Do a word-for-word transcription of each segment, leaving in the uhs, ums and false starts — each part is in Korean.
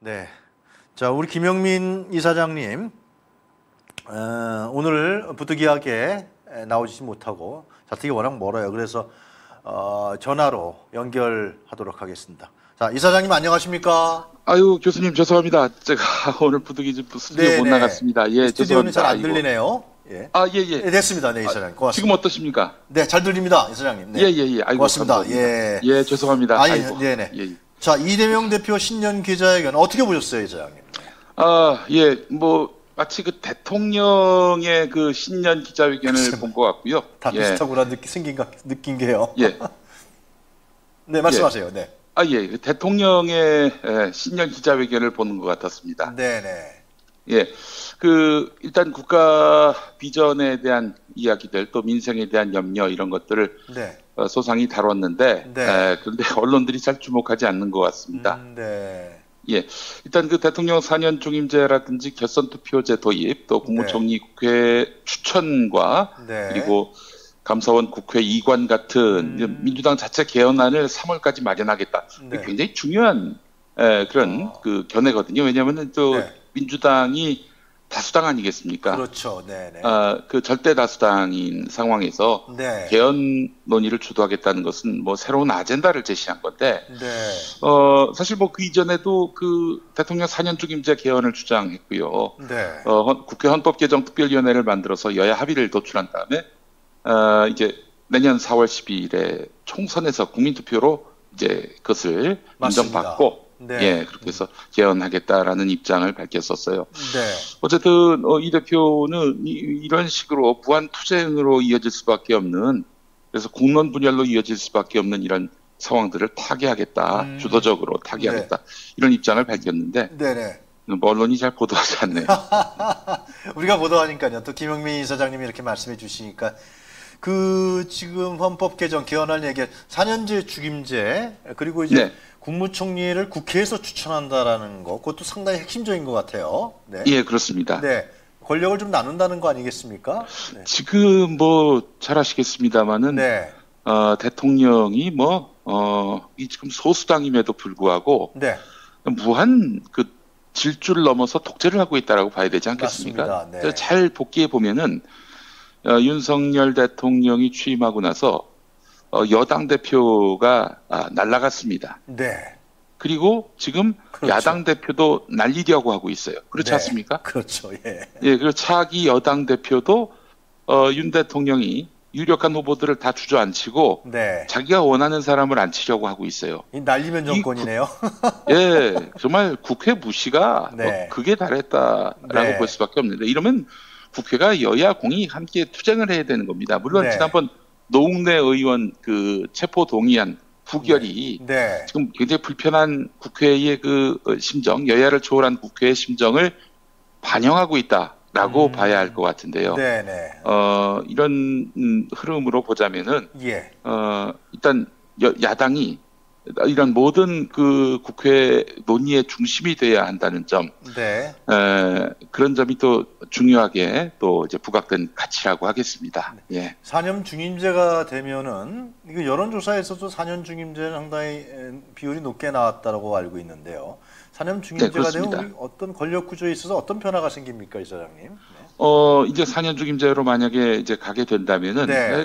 네. 자, 우리 김영민 이사장님, 어, 오늘 부득이하게 나오지 못하고 자택이 워낙 멀어요. 그래서 어, 전화로 연결하도록 하겠습니다. 자, 이사장님 안녕하십니까? 아유, 교수님 죄송합니다. 제가 오늘 부득이 좀 스튜디오 네네. 못 나갔습니다. 예, 스튜디오는 죄송합니다. 잘 안 아이고. 들리네요. 예. 아, 예, 예. 네, 됐습니다. 네, 이사장님. 고맙습니다. 지금 어떠십니까? 네, 잘 들립니다, 이사장님. 네. 예, 예, 예. 아이고, 고맙습니다. 감사합니다. 예. 예, 죄송합니다. 아니, 아이고. 네네. 예, 예. 자, 이재명 대표 신년 기자회견 어떻게 보셨어요, 이사장님? 아, 예. 뭐 마치 그 대통령의 그 신년 기자회견을 본 것 같고요. 다 예. 비슷하구나 느끼, 생긴 가, 느낀 게요. 예. 네, 말씀하세요. 네. 아, 예. 그 대통령의 예, 신년 기자회견을 보는 것 같았습니다. 네네. 예. 그 일단 국가 비전에 대한 이야기들 또 민생에 대한 염려 이런 것들을 네. 어, 소상히 다뤘는데 네. 에, 그런데 언론들이 잘 주목하지 않는 것 같습니다. 음, 네. 예, 일단 그 대통령 사 년 중임제라든지 결선 투표제 도입, 또 국무총리 국회 추천과 네. 그리고 감사원 국회 이관 같은 음. 민주당 자체 개헌안을 삼월까지 마련하겠다. 네. 굉장히 중요한 에, 그런 어. 그 견해거든요. 왜냐하면 또 네. 민주당이 다수당 아니겠습니까? 그렇죠. 네네. 아, 그 절대 다수당인 상황에서 네. 개헌 논의를 주도하겠다는 것은 뭐 새로운 아젠다를 제시한 건데, 네. 어, 사실 뭐 그 이전에도 그 대통령 사 년 중임제 개헌을 주장했고요. 네. 어, 헌- 국회 헌법개정특별위원회를 만들어서 여야 합의를 도출한 다음에, 어, 이제 내년 사월 십이일에 총선에서 국민투표로 이제 그것을 맞습니다. 인정받고, 네. 예, 그렇게 해서 개헌하겠다라는 입장을 밝혔었어요. 네. 어쨌든 어, 이 대표는 이, 이런 식으로 부안 투쟁으로 이어질 수밖에 없는, 그래서 국론 분열로 이어질 수밖에 없는 이런 상황들을 타개하겠다, 음. 주도적으로 타개하겠다 이런 입장을 밝혔는데 네네. 뭐 언론이 잘 보도하지 않네요. 우리가 보도하니까요. 또 김영민 이사장님이 이렇게 말씀해 주시니까 그 지금 헌법 개정 개헌안 얘기 사 년제 중임제 그리고 이제 네. 국무총리를 국회에서 추천한다라는 거 그것도 상당히 핵심적인 것 같아요. 네. 예, 그렇습니다. 네. 권력을 좀 나눈다는 거 아니겠습니까? 네. 지금 뭐 잘 아시겠습니다만은 네. 어, 대통령이 뭐 어, 이 지금 소수당임에도 불구하고 네. 무한 그 질주를 넘어서 독재를 하고 있다라고 봐야 되지 않겠습니까? 맞습니다. 네. 잘 복기해 보면은 어, 윤석열 대통령이 취임하고 나서 어, 여당 대표가 아, 날아갔습니다. 네. 그리고 지금 그렇죠. 야당 대표도 날리려고 하고 있어요. 그렇지 네. 않습니까? 그렇죠. 예. 예, 그리고 차기 여당 대표도 어, 윤 대통령이 유력한 후보들을 다 주저앉히고 네. 자기가 원하는 사람을 앉히려고 하고 있어요. 이 날리면 정권이네요. 예, 정말 국회 무시가 네. 뭐 극에 달했다라고 네. 볼 수밖에 없는데, 이러면 국회가 여야 공이 함께 투쟁을 해야 되는 겁니다. 물론 네. 지난번 노웅래 의원 그 체포 동의안 부결이 네. 지금 굉장히 불편한 국회의 그 심정, 여야를 초월한 국회의 심정을 반영하고 있다라고 음. 봐야 할 것 같은데요. 네네. 어, 이런 음, 흐름으로 보자면은 예. 어, 일단 여, 야당이 이런 모든 그 국회 논의의 중심이 돼야 한다는 점, 네. 에, 그런 점이 또 중요하게 또 이제 부각된 가치라고 하겠습니다. 예. 사 년 중임제가 되면은 이거 여론조사에서도 사 년 중임제는 상당히 에, 비율이 높게 나왔다고 알고 있는데요. 사 년 중임제가 네, 되면 그렇습니다. 우리 어떤 권력 구조에 있어서 어떤 변화가 생깁니까, 이사장님? 네. 어, 이제 사 년 중임제로 만약에 이제 가게 된다면은 네.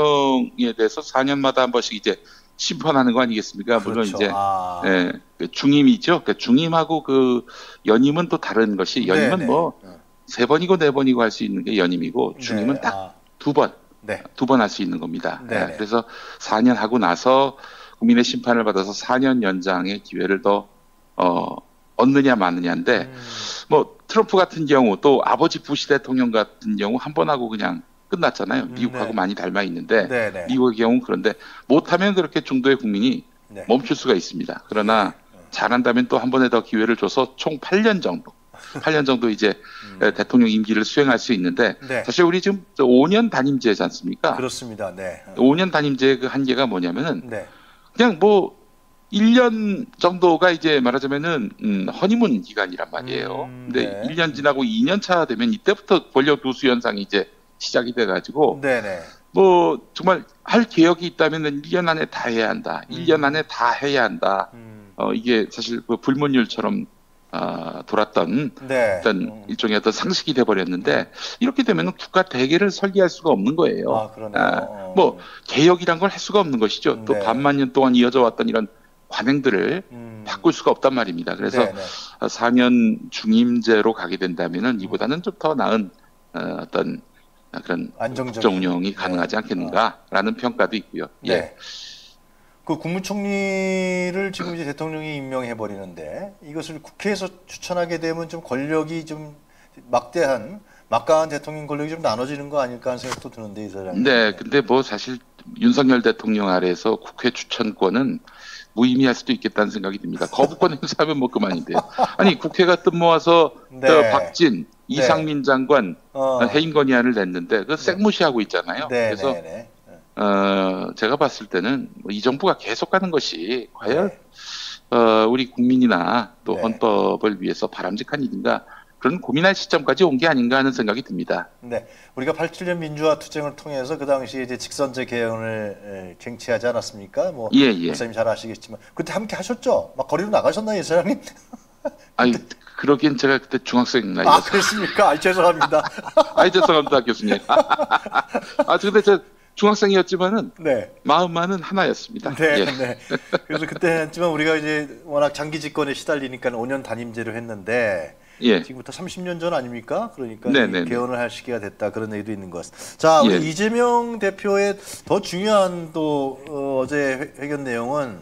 대통령에 대해서 사 년마다 한 번씩 이제 심판하는 거 아니겠습니까? 물론 그렇죠. 이제 아. 예, 그 중임이죠. 그 중임하고 그 연임은 또 다른 것이, 연임은 네네. 뭐 세 번이고 네 번이고 할 수 있는 게 연임이고, 중임은 네. 딱 아. 두 번, 네. 두 번 할 수 있는 겁니다. 네네. 예, 그래서 사 년 하고 나서 국민의 심판을 받아서 사 년 연장의 기회를 더 어, 얻느냐 마느냐인데, 음. 뭐 트럼프 같은 경우 또 아버지 부시 대통령 같은 경우 한 번 하고 그냥 끝났잖아요. 미국하고 네. 많이 닮아 있는데 네네. 미국의 경우는 그런데 못하면 그렇게 중도의 국민이 네. 멈출 수가 있습니다. 그러나 잘한다면 또 한 번에 더 기회를 줘서 총 팔 년 정도, 팔 년 정도 이제 음. 대통령 임기를 수행할 수 있는데, 네. 사실 우리 지금 오 년 단임제지 않습니까? 그렇습니다. 네. 오 년 단임제의 그 한계가 뭐냐면은 네. 그냥 뭐 일 년 정도가 이제 말하자면은 음, 허니문 기간이란 말이에요. 음, 근데 네. 일 년 지나고 이 년 차 되면 이때부터 권력 누수 현상이 이제 시작이 돼가지고 네네. 뭐 정말 할 개혁이 있다면은 일 년 안에 다 해야 한다. 음. 일 년 안에 다 해야 한다. 음. 어, 이게 사실 그 불문율처럼 어, 돌았던 네. 어떤 음. 일종의 어떤 상식이 돼버렸는데 이렇게 되면 국가 대계를 설계할 수가 없는 거예요. 아, 그러네요. 아, 어. 뭐 개혁이란 걸 할 수가 없는 것이죠. 또 네. 반만 년 동안 이어져 왔던 이런 관행들을 음. 바꿀 수가 없단 말입니다. 그래서 네, 네. 사 년 중임제로 가게 된다면은 이보다는 좀 더 나은 어, 어떤 그런 안정적인. 국정 운영이 네. 가능하지 않겠는가라는 평가도 있고요. 네. 예. 그 국무총리를 지금 이제 대통령이 임명해 버리는데 이것을 국회에서 추천하게 되면 좀 권력이 좀 막대한 막강한 대통령 권력이 좀 나눠지는 거 아닐까 하는 생각도 드는데 이 사람이. 네, 근데 뭐 사실 윤석열 대통령 아래에서 국회 추천권은 무의미할 수도 있겠다는 생각이 듭니다. 거부권 행사하면 뭐 그만인데요. 아니 국회가 뜻모아서 네. 저 박진, 이상민 장관 어. 해임 건의안을 냈는데 그 쌩무시하고 있잖아요. 네, 그래서 네, 네. 어, 제가 봤을 때는 뭐이 정부가 계속 가는 것이 과연 네. 어, 우리 국민이나 또 네. 헌법을 위해서 바람직한 일인가 그런 고민할 시점까지 온 게 아닌가 하는 생각이 듭니다. 네, 우리가 팔십칠 년 민주화 투쟁을 통해서 그 당시에 이제 직선제 개헌을 에, 쟁취하지 않았습니까? 뭐 예, 예. 목사님 잘 아시겠지만 그때 함께 하셨죠? 막 거리로 나가셨나요, 이 사장님? 아니 그러기엔 제가 그때 중학생 아, 나이였어요. 그렇습니까? 아, 죄송합니다. 아이 죄송합니다 교수님. 아 근데 저 중학생이었지만은 네. 마음만은 하나였습니다. 네, 예. 네. 그래서 그때 했지만 우리가 이제 워낙 장기 집권에 시달리니까 오 년 단임제로 했는데 예. 지금부터 삼십 년 전 아닙니까? 그러니까 네, 이 네, 네. 개헌을 할 시기가 됐다 그런 얘기도 있는 것 같습니다. 자, 우리 예. 이재명 대표의 더 중요한 또 어, 어제 회- 회견 내용은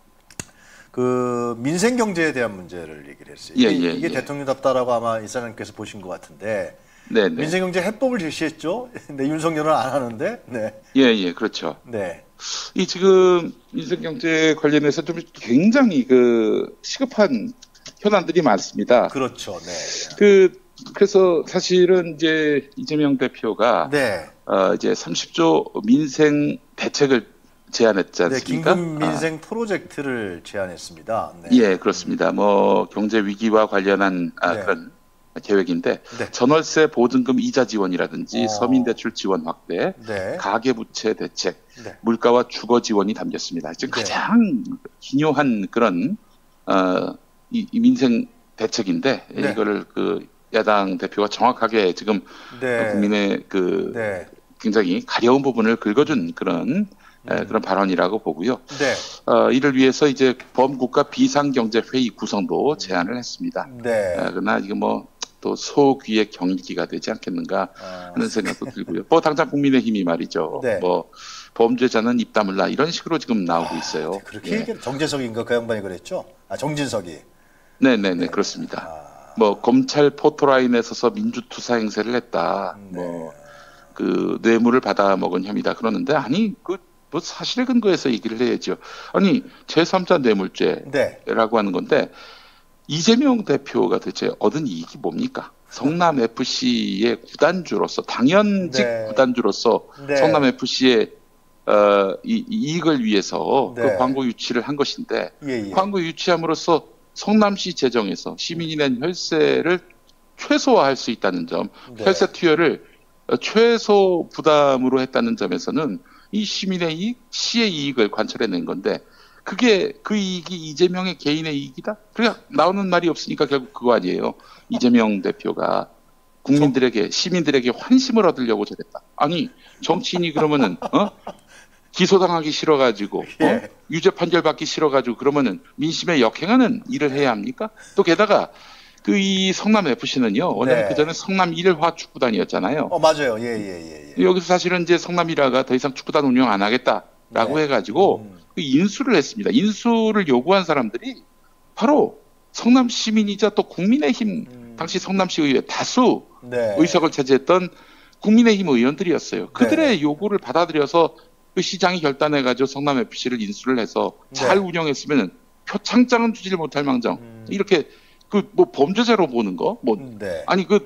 그 민생 경제에 대한 문제를 얘기를 했어요. 예, 이게, 예, 이게 예. 대통령답다라고 아마 이 사장님께서 보신 것 같은데 네, 네. 민생 경제 해법을 제시했죠. 근데 윤석열은 안 하는데. 네, 예, 예, 그렇죠. 네, 이 지금 민생 경제 관련해서 좀 굉장히 그 시급한 현안들이 많습니다. 그렇죠. 네, 그 그래서 사실은 이제 이재명 대표가 네, 어 이제 삼십조 민생 대책을 제안했지 네, 않습니까? 긴급 민생 프로젝트를 제안했습니다. 네. 아, 예, 그렇습니다. 뭐 경제 위기와 관련한 아, 네. 그런 계획인데 네. 전월세 보증금 이자 지원이라든지 어. 서민 대출 지원 확대, 네. 가계 부채 대책, 네. 물가와 주거 지원이 담겼습니다. 지금 네. 가장 기묘한 그런 어, 이, 이 민생 대책인데 네. 이거를 그 야당 대표가 정확하게 지금 네. 국민의 그 네. 굉장히 가려운 부분을 긁어준 그런 에, 음. 그런 발언이라고 보고요. 네. 어, 이를 위해서 이제 범국가 비상경제회의 구성도 제안을 했습니다. 네. 어, 그러나 이게 뭐 또 소귀의 경기가 되지 않겠는가 아, 하는 생각도 들고요. 뭐 당장 국민의힘이 말이죠. 네. 뭐 범죄자는 입 다물라 이런 식으로 지금 나오고 있어요. 그렇게 예. 얘기를 정재석인가 그 양반이 그랬죠? 아, 정진석이. 네네네 그렇습니다. 아, 뭐 검찰 포토라인에 서서 민주투사 행세를 했다. 네. 뭐 그 뇌물을 받아 먹은 혐의다 그러는데 아니 그 뭐 사실에 근거해서 얘기를 해야죠. 아니 제삼자 뇌물죄라고 네. 하는 건데 이재명 대표가 대체 얻은 이익이 뭡니까? 성남 에프씨의 구단주로서 당연직 네. 구단주로서 네. 성남 에프씨의 어, 이, 이익을 위해서 네. 그 광고 유치를 한 것인데 예, 예. 광고 유치함으로써 성남시 재정에서 시민이 낸 혈세를 최소화할 수 있다는 점, 네. 혈세 투여를 어, 최소 부담으로 했다는 점에서는 이 시민의 이익, 시의 이익을 관철해낸 건데 그게 그 이익이 이재명의 개인의 이익이다? 그러니까 나오는 말이 없으니까 결국 그거 아니에요. 이재명 대표가 국민들에게 시민들에게 환심을 얻으려고 저랬다. 아니 정치인이 그러면은 어? 기소당하기 싫어가지고 어? 예. 유죄 판결 받기 싫어가지고 그러면은 민심에 역행하는 일을 해야 합니까? 또 게다가 그 이 성남 에프씨는요 원래 네. 그 전에 성남 일화 축구단이었잖아요. 어, 맞아요. 예, 예, 예. 예. 여기서 사실은 이제 성남 일화가 더 이상 축구단 운영 안 하겠다라고 네. 해가지고 음. 그 인수를 했습니다. 인수를 요구한 사람들이 바로 성남 시민이자 또 국민의힘 음. 당시 성남시 의회 다수 네. 의석을 차지했던 국민의힘 의원들이었어요. 그들의 네. 요구를 받아들여서 그 시장이 결단해가지고 성남 에프씨를 인수를 해서 잘 네. 운영했으면 표창장은 주지를 못할 망정 음. 이렇게 그 뭐 범죄자로 보는 거 뭐 네. 아니 그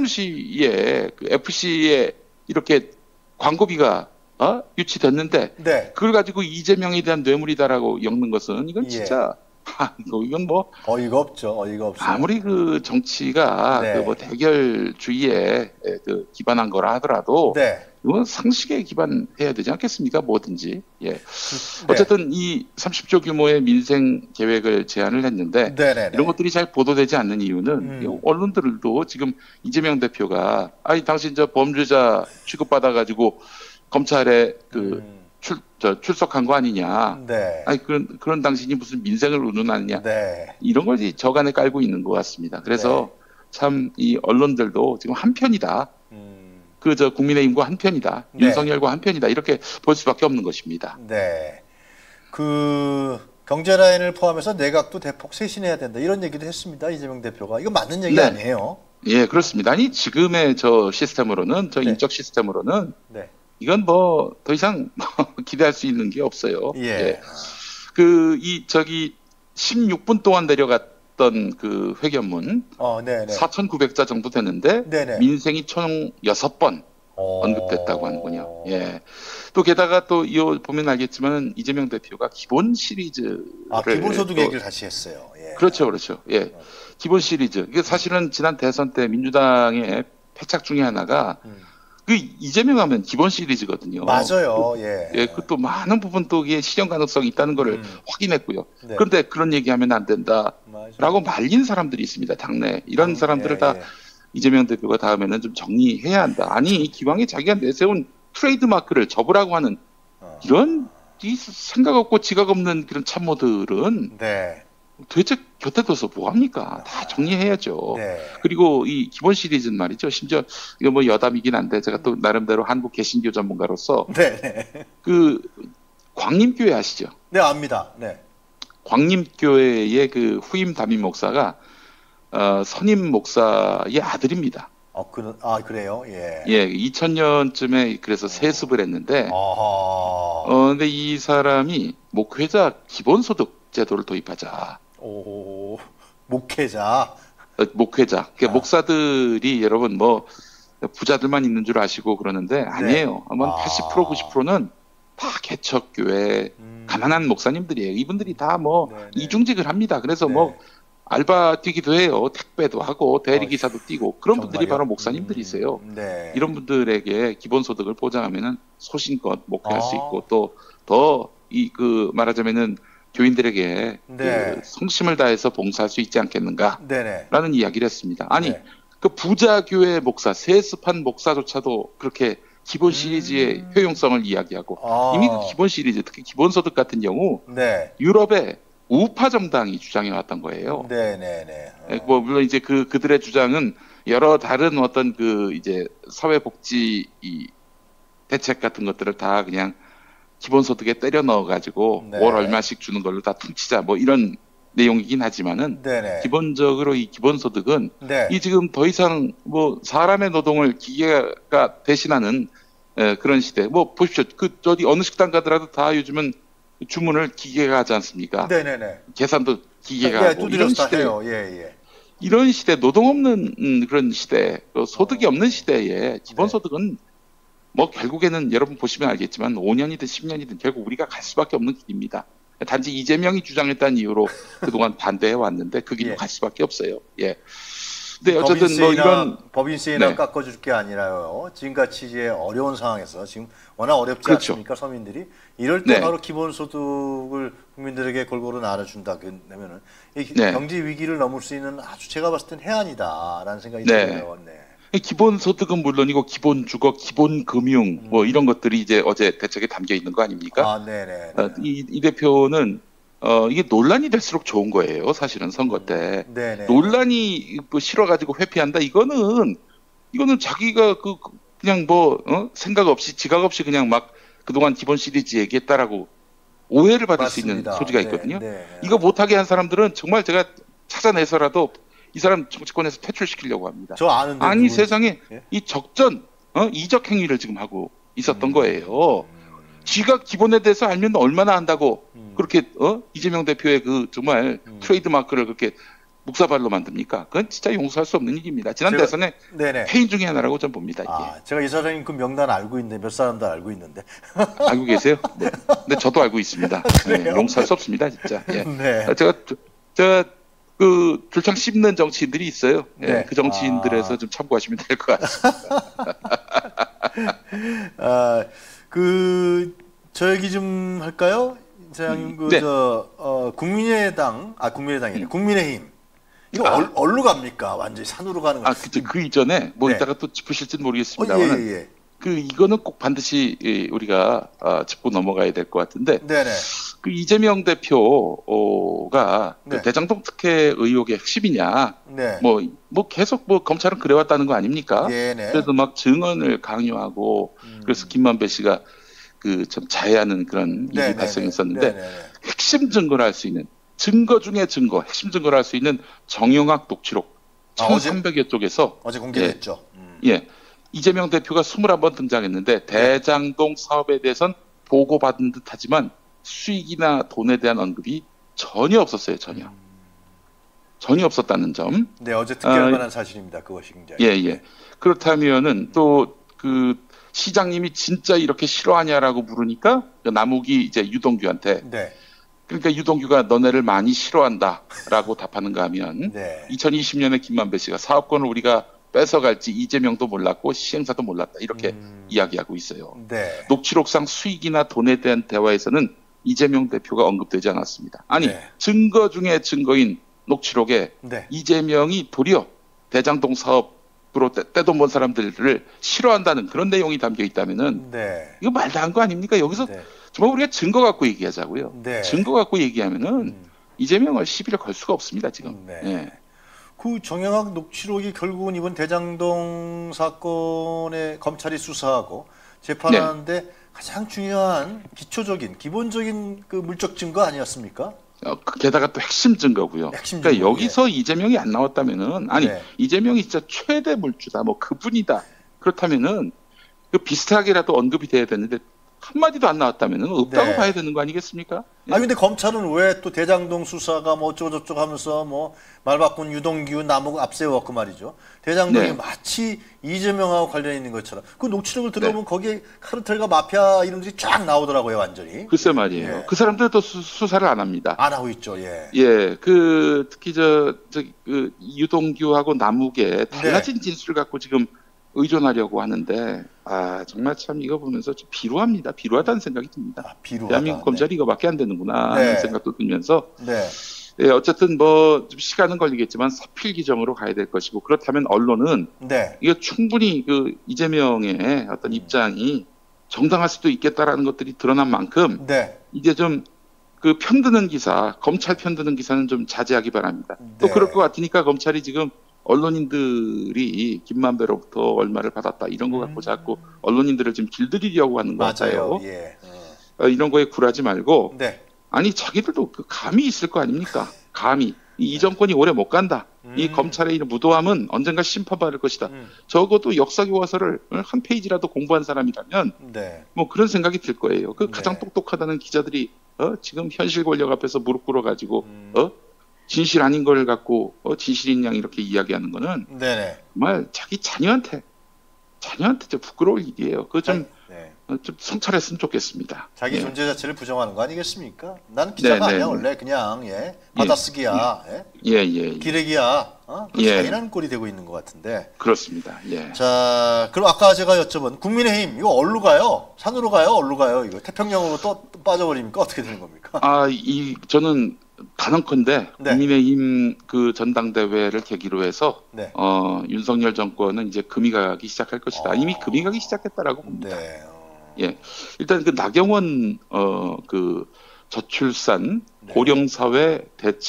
성남시의 그 에프씨에 이렇게 광고비가 어? 유치됐는데 네. 그걸 가지고 이재명에 대한 뇌물이다라고 엮는 것은 이건 예. 진짜 아, 이거 이건 뭐 어이가 없죠. 어이가 없어요. 아무리 그 정치가 네. 그 뭐 대결주의에 그 기반한 거라 하더라도 네. 이건 상식에 기반해야 되지 않겠습니까? 뭐든지. 예. 네. 어쨌든 이 삼십조 규모의 민생 계획을 제안을 했는데 네네네. 이런 것들이 잘 보도되지 않는 이유는 음. 언론들도 지금 이재명 대표가 아니 당신 저 범죄자 취급받아가지고 검찰에 그 음. 출, 저, 출석한 거 아니냐. 네. 아니 그런 그런 당신이 무슨 민생을 운운하느냐. 네. 이런 걸 저간에 깔고 있는 것 같습니다. 그래서 참 이 언론들도 지금 한편이다. 음. 그 저 국민의힘과 한편이다. 네. 윤석열과 한편이다. 이렇게 볼 수밖에 없는 것입니다. 네. 그 경제 라인을 포함해서 내각도 대폭 쇄신해야 된다. 이런 얘기도 했습니다. 이재명 대표가. 이거 맞는 얘기 네. 아니에요? 예, 그렇습니다. 아니 지금의 저 시스템으로는 저 네. 인적 시스템으로는 네. 이건 뭐 더 이상 기대할 수 있는 게 없어요. 예. 그 이 저기 십육 분 동안 내려갔던 그 회견문 어, 네네. 사천구백 자 정도 되는데 네네. 민생이 총 여섯 번 어... 언급됐다고 하는군요. 예. 또 게다가 또 이 보면 알겠지만 이재명 대표가 기본 시리즈를 아, 기본소득 또, 얘기를 같이 했어요. 예. 그렇죠, 그렇죠. 예. 기본 시리즈. 이게 사실은 지난 대선 때 민주당의 패착 중에 하나가 음. 그 이재명 하면 기본 시리즈거든요. 맞아요. 그, 예. 예, 그것도 많은 부분 또 이게 실현 가능성이 있다는 거를 음. 확인했고요. 네. 그런데 그런 얘기하면 안 된다라고 맞아요. 말린 사람들이 있습니다. 당내 이런 음, 사람들을 예, 다 예. 이재명 대표가 다음에는 좀 정리해야 한다. 아니 기왕에 자기가 내세운 트레이드 마크를 접으라고 하는 어. 이런 이 생각 없고 지각 없는 그런 참모들은 네. 도대체 곁에 둬서 뭐 합니까? 다 정리해야죠. 네. 그리고 이 기본 시리즈는 말이죠. 심지어 이거 뭐 여담이긴 한데 제가 또 나름대로 한국 개신교 전문가로서 네. 네. 그 광림교회 아시죠? 네, 압니다. 네. 광림교회의 그 후임 담임 목사가 어, 선임 목사의 아들입니다. 어, 그, 아, 그래요? 예. 예, 이천 년쯤에 그래서 세습을 했는데, 어허. 어, 근데 이 사람이 목회자 기본소득 제도를 도입하자. 오, 목회자. 어, 목회자. 그러니까 아. 목사들이 여러분 뭐 부자들만 있는 줄 아시고 그러는데 아니에요. 아마 아. 팔십 퍼센트 구십 퍼센트는 다 개척교회 음. 가난한 목사님들이에요. 이분들이 다 뭐 네, 네. 이중직을 합니다. 그래서 네. 뭐 알바 뛰기도 해요. 택배도 하고 대리기사도 뛰고 그런 분들이 정말요? 바로 목사님들이세요. 음, 네. 이런 분들에게 기본소득을 보장하면은 소신껏 목회할 아. 수 있고 또 더 이 그 말하자면은 교인들에게 네. 그 성심을 다해서 봉사할 수 있지 않겠는가라는 네네. 이야기를 했습니다. 아니 네. 그 부자 교회 목사, 세습한 목사조차도 그렇게 기본 시리즈의 음. 효용성을 이야기하고 아. 이미 그 기본 시리즈, 특히 기본소득 같은 경우 네. 유럽의 우파 정당이 주장해 왔던 거예요. 네네네. 어. 예, 뭐 물론 이제 그 그들의 주장은 여러 다른 어떤 그 이제 사회복지 이 대책 같은 것들을 다 그냥 기본소득에 때려 넣어가지고 네. 월 얼마씩 주는 걸로 다 퉁치자 뭐 이런 내용이긴 하지만은 네네. 기본적으로 이 기본소득은 네. 이 지금 더 이상 뭐 사람의 노동을 기계가 대신하는 에, 그런 시대. 뭐 보십시오. 그 저기 어느 식당 가더라도 다 요즘은 주문을 기계가 하지 않습니까? 네네네. 계산도 기계가 예, 하고 이런 두드려서 다 시대. 해요. 예, 예. 이런 시대, 노동 없는 음, 그런 시대, 또 소득이 어. 없는 시대에 기본 네. 소득은 뭐 결국에는 여러분 보시면 알겠지만 오 년이든 십 년이든 결국 우리가 갈 수밖에 없는 길입니다. 단지 이재명이 주장했다는 이유로 그동안 반대해 왔는데 그 길로 예. 갈 수밖에 없어요. 예. 근데 어쨌든 뭐 이런 법인세나 네. 깎아줄 게 아니라요. 지금같이 이제 어려운 상황에서 지금 워낙 어렵지 그렇죠. 않습니까 서민들이 이럴 때 네. 바로 기본소득을 국민들에게 골고루 나눠준다 그러면은 이 네. 경제 위기를 넘을 수 있는 아주 제가 봤을 땐 해안이다라는 생각이 네. 들어요. 네. 기본 소득은 물론이고 기본 주거, 기본 금융 뭐 음. 이런 것들이 이제 어제 대책에 담겨 있는 거 아닙니까? 아, 네네. 어, 이, 이 대표는 어, 이게 논란이 될수록 좋은 거예요. 사실은 선거 때. 네네. 논란이 뭐 싫어가지고 회피한다. 이거는 이거는 자기가 그 그- 그냥 뭐 어? 생각 없이 지각 없이 그냥 막 그동안 기본 시리즈 얘기했다라고 오해를 받을 수 있는 맞습니다. 소지가 네, 있거든요. 네. 이거 못하게 한 사람들은 정말 제가 찾아내서라도 이 사람 정치권에서 퇴출시키려고 합니다. 저 아는데 아니 누군지. 세상에 예? 이 적전 어? 이적 행위를 지금 하고 있었던 음. 거예요. 지가 기본에 대해서 알면 얼마나 안다고 음. 그렇게 어? 이재명 대표의 그 정말 음. 트레이드 마크를 그렇게 묵사발로 만듭니까? 그건 진짜 용서할 수 없는 일입니다. 지난 제가- 대선에 네네. 패인 중에 하나라고 전 봅니다. 이게. 아, 제가 이 사장님 그 명단 알고 있는데 몇 사람도 알고 있는데. 알고 계세요? 네. 근데 저도 알고 있습니다. 네, 그래요? 용서할 수 없습니다, 진짜. 예. 네. 아, 제가 저- 제가 그 줄창 씹는 정치인들이 있어요. 예, 네. 그 정치인들에서 아. 좀 참고하시면 될 것 같습니다. 아, 그, 저 얘기 좀 할까요? 사장님, 음, 그, 네. 저, 어, 국민의당, 아, 국민의당이래. 음. 국민의힘. 이거 아, 얼, 어디로 갑니까? 완전히 산으로 가는 거. 아, 그죠. 그 이전에 뭐 네. 이따가 또 짚으실지는 어, 예, 모르겠습니다만은 예, 예. 그 이거는 꼭 반드시 예, 우리가 아, 짚고 넘어가야 될 것 같은데 네네. 그 이재명 대표가 그 네. 대장동 특혜 의혹의 핵심이냐 네. 뭐, 뭐 계속 뭐 검찰은 그래왔다는 거 아닙니까? 네네. 그래서 막 증언을 강요하고 음. 그래서 김만배 씨가 그 좀 자해하는 그런 일이 네네네. 발생했었는데 네네네. 핵심 증거를 할 수 있는 증거 중에 증거, 핵심 증거를 할 수 있는 정영학 녹취록 아, 어제? 천삼백여 쪽에서 어제 공개됐죠. 음. 예, 이재명 대표가 이십일 번 등장했는데 대장동 사업에 대해선 보고받은 듯하지만 수익이나 돈에 대한 언급이 전혀 없었어요. 전혀. 전혀 없었다는 점. 네, 어제 특별할 아, 만한 사실입니다. 그것이 굉장히. 예, 예. 그렇다면은 또 그 시장님이 진짜 이렇게 싫어하냐라고 물으니까 그 남욱이 이제 유동규한테 네. 그러니까 유동규가 너네를 많이 싫어한다라고 답하는가 하면 네. 이천이십 년에 김만배 씨가 사업권을 우리가 뺏어갈지 이재명도 몰랐고 시행사도 몰랐다 이렇게 음. 이야기하고 있어요. 네. 녹취록상 수익이나 돈에 대한 대화에서는 이재명 대표가 언급되지 않았습니다. 아니 네. 증거 중에 증거인 녹취록에 네. 이재명이 도리어 대장동 사업으로 떼- 떼돈 번 사람들을 싫어한다는 그런 내용이 담겨 있다면은 네. 이거 말도 안 거 아닙니까? 여기서 네. 정말 우리가 증거 갖고 얘기하자고요. 네. 증거 갖고 얘기하면은 음. 이재명을 시비를 걸 수가 없습니다 지금. 네. 예. 그 정영학 녹취록이 결국은 이번 대장동 사건에 검찰이 수사하고 재판하는데 네. 가장 중요한 기초적인 기본적인 그 물적 증거 아니었습니까? 어, 그 게다가 또 핵심 증거고요. 핵심 그러니까 증거, 여기서 이재명이 안 나왔다면은 아니 네. 이재명이 진짜 최대 물주다, 뭐 그분이다. 그렇다면은 그 비슷하게라도 언급이 돼야 되는데 한 마디도 안 나왔다면은 없다고 네. 봐야 되는 거 아니겠습니까? 예? 아니 근데 검찰은 왜 또 대장동 수사가 뭐 어쩌고 저쩌고 하면서 뭐 말 바꾼 유동규 남욱 앞세워갖고 말이죠. 대장동이 네. 마치 이재명하고 관련 있는 것처럼 그 녹취록을 들어보면 거기에 카르텔과 마피아 이름들이 쫙 나오더라고요 완전히. 글쎄 말이에요. 예. 그 사람들도 수, 수사를 안 합니다. 안 하고 있죠. 예. 예, 그 특히 저, 저 그 유동규하고 남욱의 네. 달라진 진술을 갖고 지금 의존하려고 하는데 아 정말 참 이거 보면서 좀 비루합니다. 비루하다는 생각이 듭니다. 아, 비루하다. 대한민국 검찰이 이거밖에 안 되는구나 네. 하는 생각도 들면서 네. 예, 어쨌든 뭐 좀 시간은 걸리겠지만 사필 기정으로 가야 될 것이고 그렇다면 언론은 네. 이거 충분히 그 이재명의 어떤 입장이 정당할 수도 있겠다라는 것들이 드러난 만큼 네. 이제 좀 그 편드는 기사, 검찰 편드는 기사는 좀 자제하기 바랍니다. 또 네. 그럴 것 같으니까 검찰이 지금 언론인들이 김만배로부터 얼마를 받았다 이런 거 갖고 자꾸 언론인들을 지금 길들이려고 하는 것 맞아요. 같아요. 예. 어. 어, 이런 거에 굴하지 말고 네. 아니 자기들도 그 감이 있을 거 아닙니까? 감이 이, 이 정권이 오래 못 간다. 이 음. 검찰의 이 무도함은 언젠가 심판받을 것이다. 음. 적어도 역사 교과서를 한 페이지라도 공부한 사람이라면 네. 뭐 그런 생각이 들 거예요. 그 가장 네. 똑똑하다는 기자들이 어? 지금 현실 권력 앞에서 무릎 꿇어 가지고 음. 어? 진실 아닌 걸 갖고 어? 진실인 양 이렇게 이야기하는 거는 네네. 정말 자기 자녀한테 자녀한테 좀 부끄러울 일이에요. 그거 좀, 네. 어, 좀 성찰했으면 좋겠습니다. 자기 예. 존재 자체를 부정하는 거 아니겠습니까? 나는 기자가 네, 네, 아니야 네. 원래 그냥 예 받아쓰기야, 예? 예, 예, 예. 기레기야. 어? 그 예. 잔인한 꼴이 되고 있는 것 같은데. 그렇습니다. 예. 자, 그럼 아까 제가 여쭤본 국민의힘 이거 어디로 가요? 산으로 가요? 어디로 가요? 이거 태평양으로 또, 또 빠져버립니까? 어떻게 되는 겁니까? 아, 이 저는 단언컨대 네. 국민의힘 그 전당대회를 계기로 해서 네. 어, 윤석열 정권은 이제 금이 가기 시작할 것이다. 어. 이미 금이 가기 시작했다라고 봅니다. 네. 어. 예, 일단 그 나경원 어, 그 저출산 네. 고령사회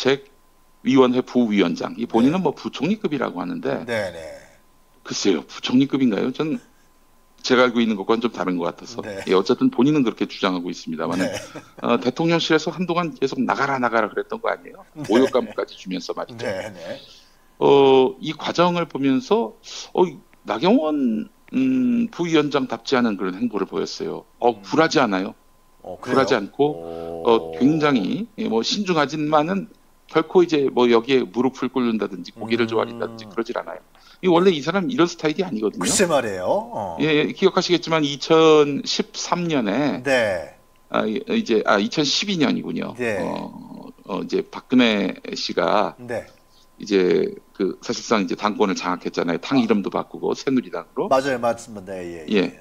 대책위원회 부위원장 이 본인은 뭐 부총리급이라고 하는데 네네. 글쎄요 부총리급인가요? 전 제가 알고 있는 것과는 좀 다른 것 같아서 네. 예, 어쨌든 본인은 그렇게 주장하고 있습니다만 네. 어, 대통령실에서 한동안 계속 나가라 나가라 그랬던 거 아니에요? 모욕감까지 주면서 말이죠. 네네. 어, 이 과정을 보면서 어, 나경원 음, 부위원장답지 않은 그런 행보를 보였어요. 어, 굴하지 않아요. 어, 그래요? 굴하지 않고 오. 어, 굉장히 예, 뭐 신중하지만은 결코 이제 뭐 여기에 무릎을 꿇는다든지 고개를 음. 조아린다든지 그러질 않아요. 이 원래 이 사람 이런 스타일이 아니거든요. 글쎄 말이에요. 어. 예, 예, 기억하시겠지만 이천십삼 년에 네. 아, 이- 이제 아 이천십이 년이군요. 네. 어, 어, 이제 박근혜 씨가 네. 이제 그 사실상 이제 당권을 장악했잖아요. 당 이름도 바꾸고 새누리당으로. 맞아요, 맞습니다. 예, 예. 예.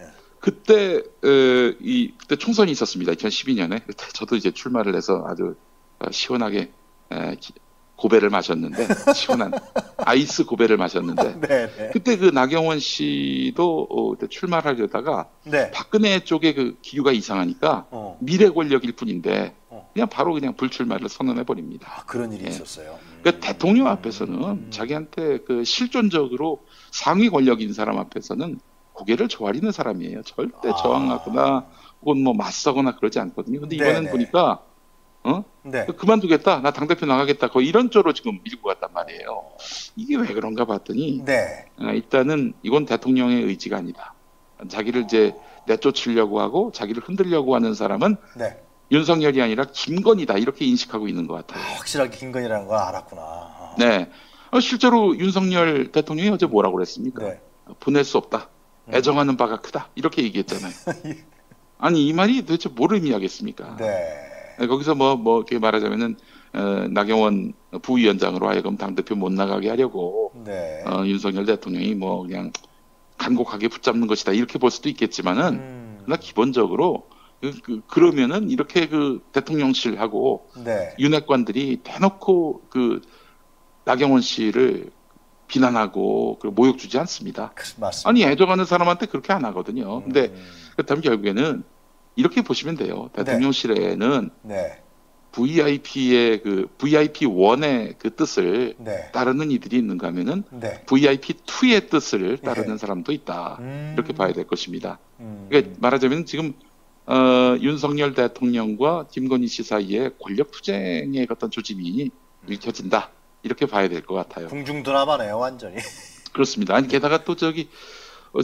그때 어, 이 그때 총선이 있었습니다. 이천십이 년에 그때 저도 이제 출마를 해서 아주 어, 시원하게 에, 기- 고배를 마셨는데 시원한 아이스 고배를 마셨는데 네, 네. 그때 그 나경원 씨도 어, 그때 출마를 하려다가 네. 박근혜 쪽에 그 기류가 이상하니까 어. 미래 권력일 뿐인데 어. 그냥 바로 그냥 불출마를 선언해 버립니다. 아, 그런 일이 예. 있었어요. 음. 그러니까 대통령 앞에서는 자기한테 그 실존적으로 상위 권력인 사람 앞에서는 고개를 조아리는 사람이에요. 절대 아. 저항하거나 혹은 뭐 맞서거나 그러지 않거든요. 근데 이번엔 네네. 보니까 어? 네. 그만두겠다. 나 당대표 나가겠다. 거의 이런 쪽으로 지금 밀고 갔단 말이에요. 이게 왜 그런가 봤더니 네. 어, 일단은 이건 대통령의 의지가 아니다. 자기를 이제 내쫓으려고 하고 자기를 흔들려고 하는 사람은 네. 윤석열이 아니라 김건희다. 이렇게 인식하고 있는 것 같아요. 확실하게 김건희라는 걸 알았구나. 아. 네. 어, 실제로 윤석열 대통령이 어제 뭐라고 그랬습니까? 네. 보낼 수 없다. 음. 애정하는 바가 크다. 이렇게 얘기했잖아요. 아니 이 말이 도대체 뭘 의미하겠습니까? 네. 네, 거기서 뭐, 뭐, 이렇게 말하자면은, 어, 나경원 부위원장으로 하여금 당대표 못 나가게 하려고, 네. 어, 윤석열 대통령이 뭐, 그냥 간곡하게 붙잡는 것이다. 이렇게 볼 수도 있겠지만은, 음. 그러나 기본적으로, 그, 그, 그러면은 이렇게 그 대통령실하고 네. 윤핵관들이 대놓고 그 나경원 씨를 비난하고 그 모욕 주지 않습니다. 그- 맞습니다. 아니, 애정하는 사람한테 그렇게 안 하거든요. 근데 음. 그렇다면 결국에는 이렇게 보시면 돼요. 대통령실에는 네. 브이아이피의 그 브이아이피 일의 그 뜻을 네. 따르는 이들이 있는가 하면은 네. 브이아이피 이의 뜻을 따르는 예. 사람도 있다. 음. 이렇게 봐야 될 것입니다. 음. 그러니까 말하자면 지금 어, 윤석열 대통령과 김건희 씨 사이에 권력 투쟁의 어떤 조짐이 읽혀진다. 이렇게 봐야 될 것 같아요. 궁중 드라마네요, 완전히. 그렇습니다. 아니 게다가 또 저기 어,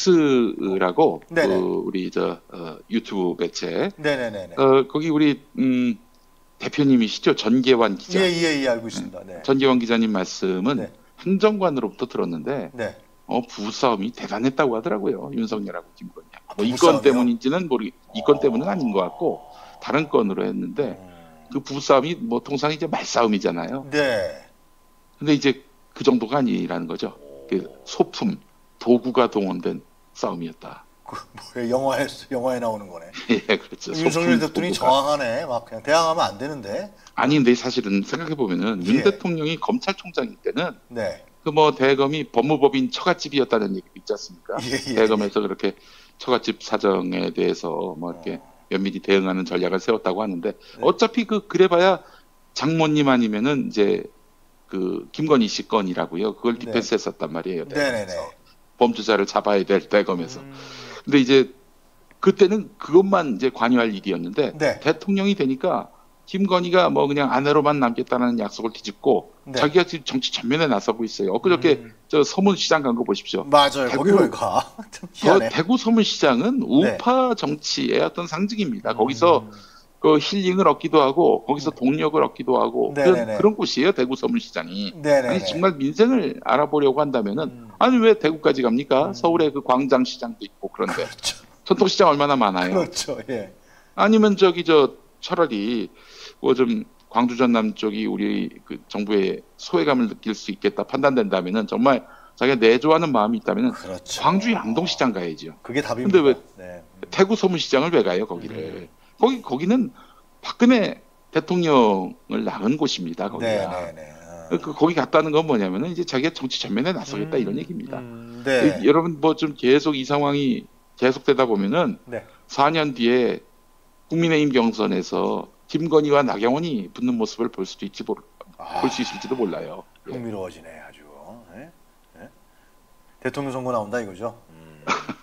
스픽스라고 그 네네. 우리 저 어, 유튜브 매체 네네네네. 어, 거기 우리 음, 대표님이시죠 전계환 기자. 예, 예, 예, 알고 있습니다. 네. 전계환 기자님 말씀은 네. 행정관으로부터 들었는데 네. 어, 부부싸움이 대단했다고 하더라고요. 윤석열하고 김건희하고. 아, 뭐 이건 부부싸움이요? 때문인지는 모르겠. 이건 때문은 아닌 것 같고 다른 건으로 했는데 음. 그 부부싸움이 뭐 통상 이제 말싸움이잖아요. 네. 근데 이제 그 정도가 아니라는 거죠. 그 소품 도구가 동원된 싸움이었다. 그, 뭐, 영화에, 영화에 나오는 거네. 예, 그렇죠. 윤석열 소품, 대통령이 도구가. 저항하네. 막 그냥 대항하면 안 되는데. 아니 근데 사실은 생각해 보면은 예. 윤 대통령이 검찰총장일 때는 네. 그 뭐 대검이 법무법인 처갓집이었다는 얘기도 있지 않습니까? 예, 예. 대검에서 그렇게 처갓집 사정에 대해서 뭐 이렇게 어. 면밀히 대응하는 전략을 세웠다고 하는데 어차피 그 그래봐야 장모님 아니면은 이제 그 김건희 씨 건이라고요. 그걸 네. 디펜스했었단 말이에요. 네네네. 대검에서. 범죄자를 잡아야 될 대검에서. 음. 근데 이제 그때는 그것만 이제 관여할 일이었는데 네. 대통령이 되니까 김건희가 뭐 그냥 아내로만 남겠다는 약속을 뒤집고 네. 자기가 지금 정치 전면에 나서고 있어요. 엊그저께 음. 저 서문시장 간 거 보십시오. 맞아요. 대구- 거기 왜 가? 참 그 희한해. 대구 서문시장은 우파 정치의 어떤 상징입니다. 거기서 음. 그 힐링을 얻기도 하고 거기서 동력을 얻기도 하고 네네네. 그런, 그런 곳이에요. 대구 서문시장이. 네네네. 아니 정말 민생을 알아보려고 한다면은 음. 아니 왜 대구까지 갑니까? 서울에 그 광장시장도 있고 그런데 그렇죠. 전통시장 얼마나 많아요. 그렇죠. 예. 아니면 저기 저 차라리 뭐 좀 광주 전남 쪽이 우리 그 정부의 소외감을 느낄 수 있겠다 판단된다면은 정말 자기가 내조하는 마음이 있다면은 그렇죠. 광주 양동시장 가야죠. 그게 답입니다. 근데 왜 네. 대구 서문시장을 왜 가요 거기를? 음. 거기 거기는 박근혜 대통령을 낳은 곳입니다. 거기가. 네네네. 아. 그 거기 갔다는 건 뭐냐면은 이제 자기가 정치 전면에 나서겠다 음, 이런 얘기입니다. 음, 네. 여러분 뭐 좀 계속 이 상황이 계속되다 보면은 네. 사 년 뒤에 국민의힘 경선에서 김건희와 나경원이 붙는 모습을 볼 수도 있지 볼 아, 수 있을지도 몰라요. 예. 흥미로워지네 아주. 네? 네? 대통령 선거 나온다 이거죠. 음.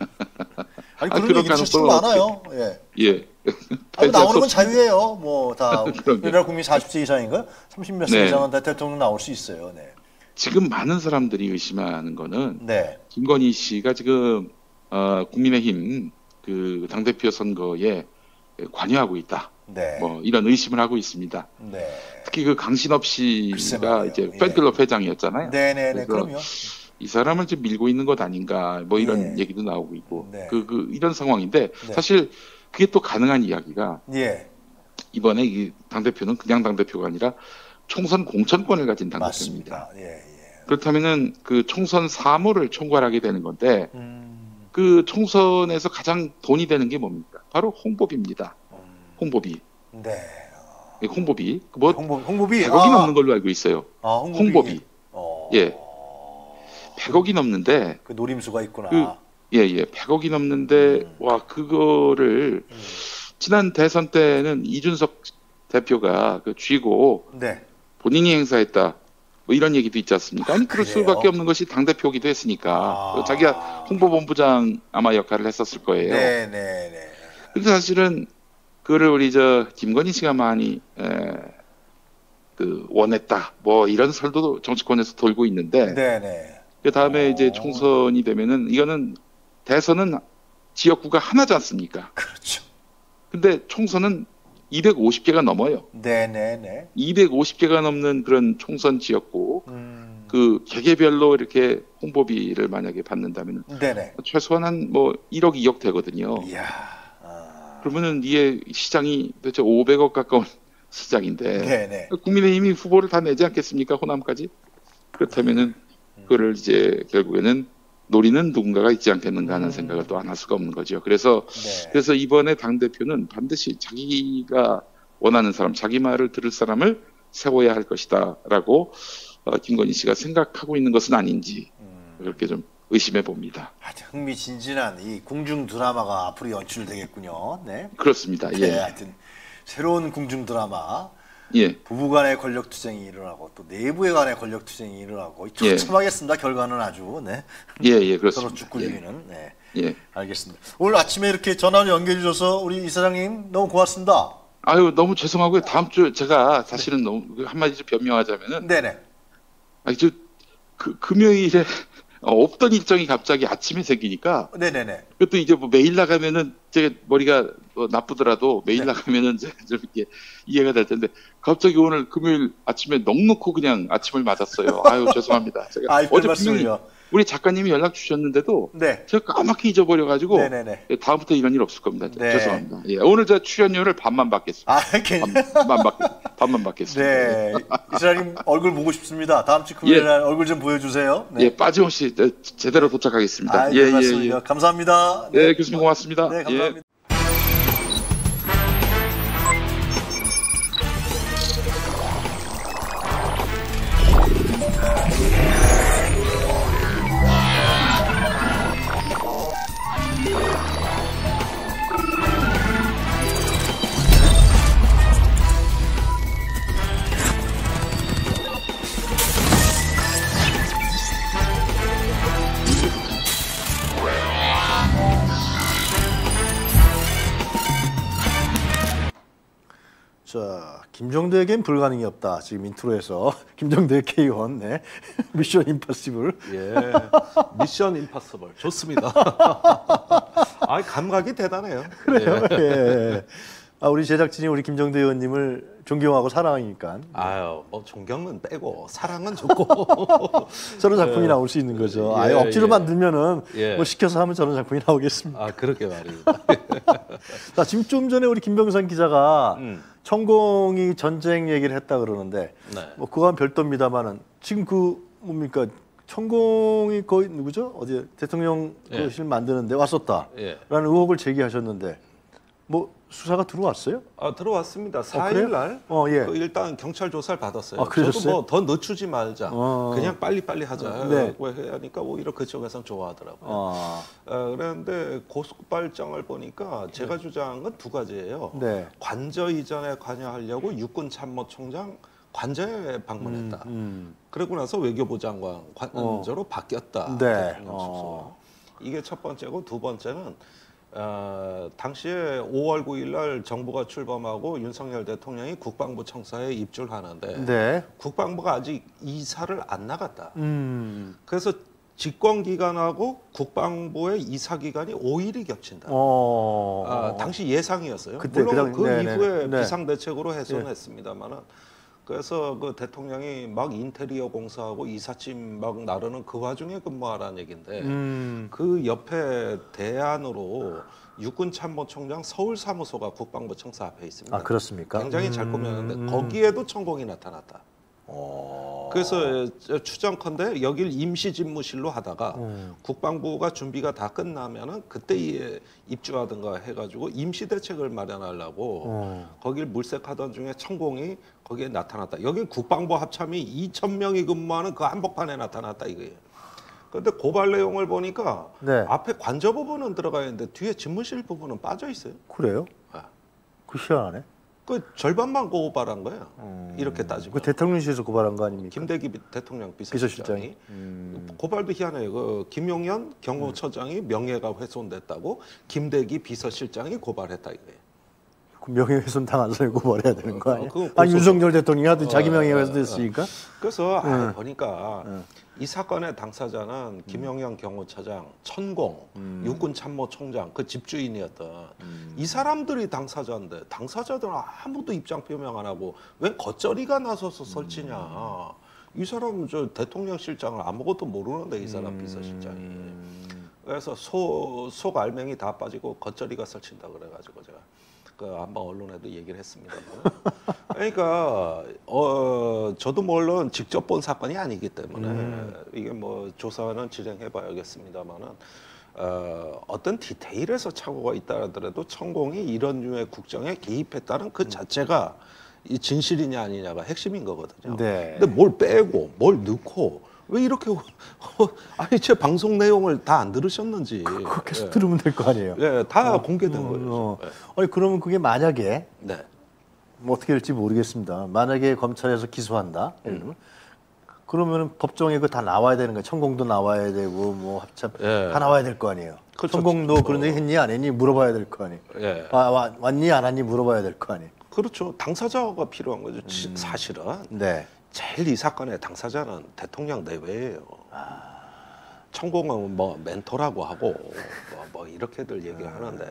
아니 아, 그런 그럴 얘기도 참 가능성은 많아요. 예. 예. 아니, 나오는 건 없습니다. 자유예요. 뭐 다 그럼요. 우리나라 국민 사십 세 이상인가? 삼십 몇 세 네. 이상은 다 대통령 나올 수 있어요. 네. 지금 많은 사람들이 의심하는 거는 네. 김건희 씨가 지금 어, 국민의힘 그 당대표 선거에 관여하고 있다. 네. 뭐 이런 의심을 하고 있습니다. 네. 특히 그 강신업 글쎄 씨가 말이에요. 이제 예. 팬클럽 회장이었잖아요. 네네네. 그래서 그럼요. 이 사람을 좀 밀고 있는 것 아닌가 뭐 이런 예. 얘기도 나오고 있고 네. 그, 그 이런 상황인데 네. 사실 그게 또 가능한 이야기가 예. 이번에 이 당대표는 그냥 당대표가 아니라 총선 공천권을 가진 당대표입니다. 맞습니다. 예, 예. 그렇다면은 그 총선 사무를 총괄하게 되는 건데 음. 그 총선에서 가장 돈이 되는 게 뭡니까? 바로 홍보비입니다. 홍보비. 네. 예, 홍보비. 뭐 홍보, 홍보비. 백억이 아. 넘는 걸로 알고 있어요. 아, 홍보비. 홍보비. 어. 예. 백억이 넘는데 그 노림수가 있구나. 그, 예, 예. 백억이 넘는데 음. 와, 그거를 음. 지난 대선 때는 이준석 대표가 그 쥐고 네. 본인이 행사했다. 뭐 이런 얘기도 있지 않습니까? 아니, 그럴 그래요? 수밖에 없는 것이 당대표기도 했으니까. 아. 자기가 홍보본부장 아마 역할을 했었을 거예요. 네, 네, 네. 근데 사실은 그거를 우리 저 김건희 씨가 많이 에, 그 원했다. 뭐 이런 설도 정치권에서 돌고 있는데 네, 네. 그 다음에 오. 이제 총선이 되면은 이거는 대선은 지역구가 하나지 않습니까? 그렇죠. 근데 총선은 이백오십 개가 넘어요. 네, 네, 네. 이백오십 개가 넘는 그런 총선 지역구 음. 그 개개별로 이렇게 홍보비를 만약에 받는다면 네, 네. 최소한 한 뭐 일억, 이억 되거든요. 이야. 아. 그러면은 이게 시장이 도대체 오백억 가까운 시장인데 네, 네. 국민의힘이 후보를 다 내지 않겠습니까? 호남까지. 그렇다면은 그거를 이제 결국에는 노리는 누군가가 있지 않겠는가 하는 음. 생각을 또 안 할 수가 없는 거죠. 그래서 네. 그래서 이번에 당 대표는 반드시 자기가 원하는 사람, 자기 말을 들을 사람을 세워야 할 것이다라고 어, 김건희 씨가 생각하고 있는 것은 아닌지 음. 그렇게 좀 의심해 봅니다. 아주 흥미진진한 이 궁중 드라마가 앞으로 연출되겠군요. 네. 그렇습니다. 네, 예, 하여튼 새로운 궁중 드라마. 예, 부부간의 권력 투쟁이 일어나고 또 내부에 간의 권력 투쟁이 일어나고 예. 처참하겠습니다. 결과는 아주 네. 예, 예, 서로 그렇습니다. 죽고 예, 죽이는. 네. 예. 알겠습니다. 오늘 아침에 이렇게 전화를 연결해 주셔서 우리 이사장님 너무 고맙습니다. 아유, 너무 죄송하고요. 다음 주 제가 사실은 너무 한마디 좀 변명하자면은 네네. 아니 저 그, 금요일에 어, 없던 일정이 갑자기 아침에 생기니까 네네네. 그것도 이제 뭐 매일 나가면은 제가 머리가 뭐 나쁘더라도 매일 네. 나가면은 제가 좀 이렇게 이해가 될 텐데 갑자기 오늘 금요일 아침에 넉넉고 그냥 아침을 맞았어요. 아유 죄송합니다. 제가 아이, 별 어제 분명히 말씀을요. 우리 작가님이 연락 주셨는데도 네. 제가 까맣게 잊어버려가지고 네네네. 예, 다음부터 이런 일 없을 겁니다. 네. 죄송합니다. 예, 오늘 저 출연료를 반만 받겠습니다. 아, 괜히. 반만, 받, 반만 받겠습니다. 네. 이사장님 얼굴 보고 싶습니다. 다음 주 금요일 날 얼굴 좀 보여주세요. 네. 예, 빠짐없이 저, 제대로 도착하겠습니다. 아, 예, 별 예, 말씀을요. 예. 감사합니다. 네, 교수님 고맙습니다. 네, 예. 감사합니다. 자, 김정대에겐 불가능이 없다. 지금 인트로에서 김정대 K원, 네. 미션 임파서블. 예, 미션 임파서블 좋습니다. 아, 감각이 대단해요. 그래요. 예. 예. 아, 우리 제작진이 우리 김정대 의원님을 존경하고 사랑하니까 아유, 뭐 존경은 빼고 사랑은 좋고. 저런 작품이 나올 수 있는 거죠. 예, 아예 억지로 예. 만들면은 예. 뭐 시켜서 하면 저런 작품이 나오겠습니다. 아, 그렇게 말입니다. 자, 지금 좀 전에 우리 김병선 기자가 음. 천공이 전쟁 얘기를 했다 그러는데 네. 뭐 그거는 별도입니다만은 지금 그 뭡니까 천공이 거의 누구죠? 어디 대통령실 예. 만드는데 왔었다라는 예. 의혹을 제기하셨는데 뭐 수사가 들어왔어요? 아, 들어왔습니다. 사 그래요? 일 날 어, 예. 그 일단 경찰 조사를 받았어요. 아, 그러셨어요? 저도 뭐 더 늦추지 말자. 어. 그냥 빨리빨리 하자. 네. 고 하니까 오히려 그쪽에서는 좋아하더라고요. 아, 어, 그런데 고속발정을 보니까 제가 주장한 건 두 가지예요. 네. 관저 이전에 관여하려고 육군 참모총장 관저에 방문했다. 음, 음. 그러고 나서 외교부 장관 관저로 어. 바뀌었다. 네. 대통령 어. 숙소. 이게 첫 번째고 두 번째는 어, 당시에 오월 구일 날 정부가 출범하고 윤석열 대통령이 국방부 청사에 입주를 하는데 네. 국방부가 아직 이사를 안 나갔다. 음. 그래서 집권 기간하고 국방부의 이사 기간이 오 일이 겹친다. 어. 아, 당시 예상이었어요. 그때, 물론 그 당- 그 네네. 이후에 네. 비상대책으로 해소했습니다만은 그래서 그 대통령이 막 인테리어 공사하고 이삿짐 막 나르는 그 와중에 근무하라는 얘기인데 음. 그 옆에 대안으로 육군 참모총장 서울 사무소가 국방부 청사 앞에 있습니다. 아, 그렇습니까? 굉장히 잘 음, 꾸몄는데 음. 거기에도 천공이 나타났다. 어. 그래서 추정컨대 여길 임시 집무실로 하다가 음. 국방부가 준비가 다 끝나면은 그때 입주하든가 해가지고 임시 대책을 마련하려고 음. 거길 물색하던 중에 천공이 거기에 나타났다. 여기 국방부 합참이 이천 명이 근무하는 그 한복판에 나타났다 이거예요. 그런데 고발 내용을 보니까 네. 앞에 관저 부분은 들어가 있는데 뒤에 집무실 부분은 빠져 있어요. 그래요? 아. 그 희한하네. 그 절반만 고발한 거예요. 음. 이렇게 따지면. 그 대통령실에서 고발한 거 아닙니까? 김대기 대통령 비서실장이, 비서실장이. 음. 고발도 희한해요. 그 김용현 경호처장이 명예가 훼손됐다고 김대기 비서실장이 고발했다 이거예요. 그 명예훼손 당한 사람이 고발해야 되는 거 아니야? 어, 그거 아니 고소- 윤석열 대통령이 하여튼 자기 어, 명예훼손 어, 됐으니까. 그래서 아, 음. 보니까 음. 이 사건의 당사자는 김용현 경호처장, 천공, 음. 육군참모총장 그 집주인이었던 이 사람들이 당사자인데 당사자들은 아무도 입장 표명 안 하고 왜 겉절이가 나서서 설치냐. 이 사람은 저 대통령 실장을 아무것도 모르는데 이 사람 비서실장이. 그래서 소, 속 알맹이 다 빠지고 겉절이가 설친다 그래가지고 제가 그 한번 언론에도 얘기를 했습니다. 그러니까 어 저도 물론 직접 본 사건이 아니기 때문에 음. 이게 뭐 조사는 진행해봐야겠습니다만은 어, 어떤 디테일에서 착오가 있다 하더라도 천공이 이런 류의 국정에 개입했다는 그 자체가 이 진실이냐 아니냐가 핵심인 거거든요. 네. 근데 뭘 빼고 뭘 넣고 왜 이렇게 아니 제 방송 내용을 다 안 들으셨는지 그거 계속 예. 들으면 될 거 아니에요. 예, 다 공개된 어, 거예요. 어. 예. 아니 그러면 그게 만약에 네. 뭐 어떻게 될지 모르겠습니다. 만약에 검찰에서 기소한다. 예를 들면 그러면은 법정에 그 다 나와야 되는 거예요. 천공도 나와야 되고 뭐 합참 예. 다 나와야 될 거 아니에요. 그렇죠. 천공도 어. 그런 얘기 했니 안 했니 물어봐야 될 거 아니에요. 예. 와, 와, 왔니 안 왔니 물어봐야 될 거 아니에요. 그렇죠. 당사자가 필요한 거죠. 지- 사실은 네. 제일 이 사건의 당사자는 대통령 내외예요. 천공은 뭐 멘토라고 하고 뭐, 뭐 이렇게들 얘기하는데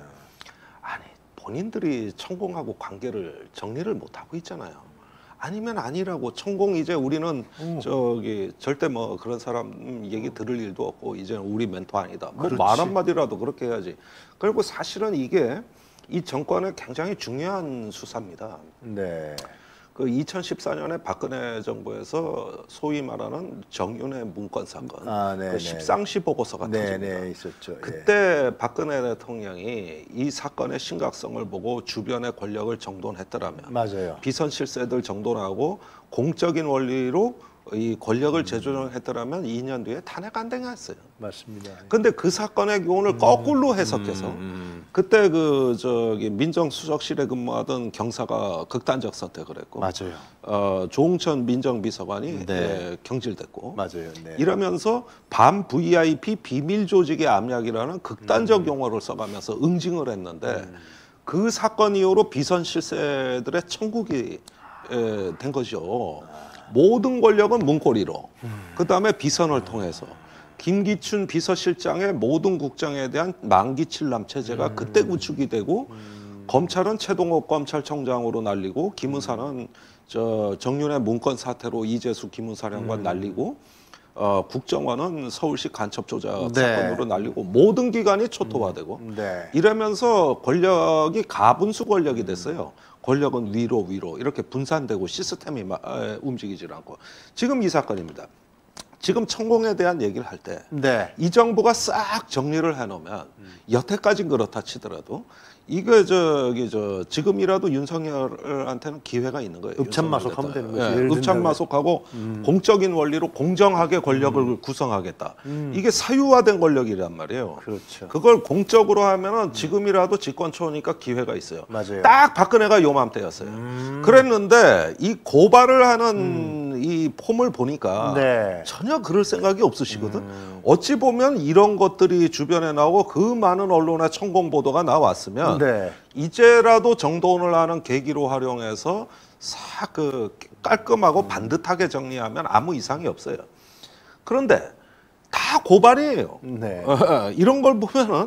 아니 본인들이 천공하고 관계를 정리를 못 하고 있잖아요. 아니면 아니라고 천공 이제 우리는 음. 저기 절대 뭐 그런 사람 얘기 들을 일도 없고 이제는 우리 멘토 아니다. 뭐 그렇지. 말 한마디라도 그렇게 해야지. 그리고 사실은 이게 이 정권의 굉장히 중요한 수사입니다. 네. 그 이천십사 년에 박근혜 정부에서 소위 말하는 정윤회 문건 사건, 아, 네, 그 네. 십상시 보고서가 네, 터집니다. 네, 있었죠. 예. 그때 박근혜 대통령이 이 사건의 심각성을 보고 주변의 권력을 정돈했더라면 맞아요. 비선 실세들 정돈하고 공적인 원리로 이 권력을 음. 재조정했더라면 이 년 뒤에 탄핵 안 당했어요. 맞습니다. 근데 그 사건의 음. 교훈을 거꾸로 해석해서 그때 그 저기 민정수석실에 근무하던 경사가 극단적 선택을 했고 맞아요. 어, 조홍천 민정비서관이 네. 예, 경질됐고 맞아요. 네. 이러면서 반 브이아이피 비밀 조직의 암약이라는 극단적 음. 용어를 써가면서 응징을 했는데 그 사건 이후로 비선 실세들의 천국이 에, 된 거죠. 모든 권력은 문고리로 그 다음에 비선을 통해서 김기춘 비서실장의 모든 국정에 대한 만기칠람 체제가 그때 구축이 되고 검찰은 최동욱 검찰총장으로 날리고 기무사는 저 정윤회 문건 사태로 이재수 기무사령관 날리고 어, 국정원은 서울시 간첩 조작 네. 사건으로 날리고 모든 기관이 초토화되고 네. 이러면서 권력이 가분수 권력이 됐어요. 권력은 위로 위로 이렇게 분산되고 시스템이 마- 에, 움직이질 않고 지금 이 사건입니다. 지금 천공에 대한 얘기를 할 때 이 네. 정부가 싹 정리를 해놓으면 여태까지는 그렇다 치더라도 이거 저기 저 지금이라도 윤석열한테는 기회가 있는 거예요. 읍참마속하면 윤석열 되는 거죠. 대통령. 예를 예, 든다면. 읍참마속하고 공적인 원리로 공정하게 권력을 구성하겠다. 이게 사유화된 권력이란 말이에요. 그렇죠. 그걸 공적으로 하면은 지금이라도 집권 초니까 기회가 있어요. 맞아요. 딱 박근혜가 요맘때였어요. 그랬는데 이 고발을 하는 이 폼을 보니까 네. 전혀 그럴 생각이 없으시거든. 어찌 보면 이런 것들이 주변에 나오고 그 많은 언론의 천공 보도가 나왔으면 네. 이제라도 정돈을 하는 계기로 활용해서 싹 그 깔끔하고 반듯하게 정리하면 아무 이상이 없어요. 그런데 다 고발이에요. 네. 어, 이런 걸 보면은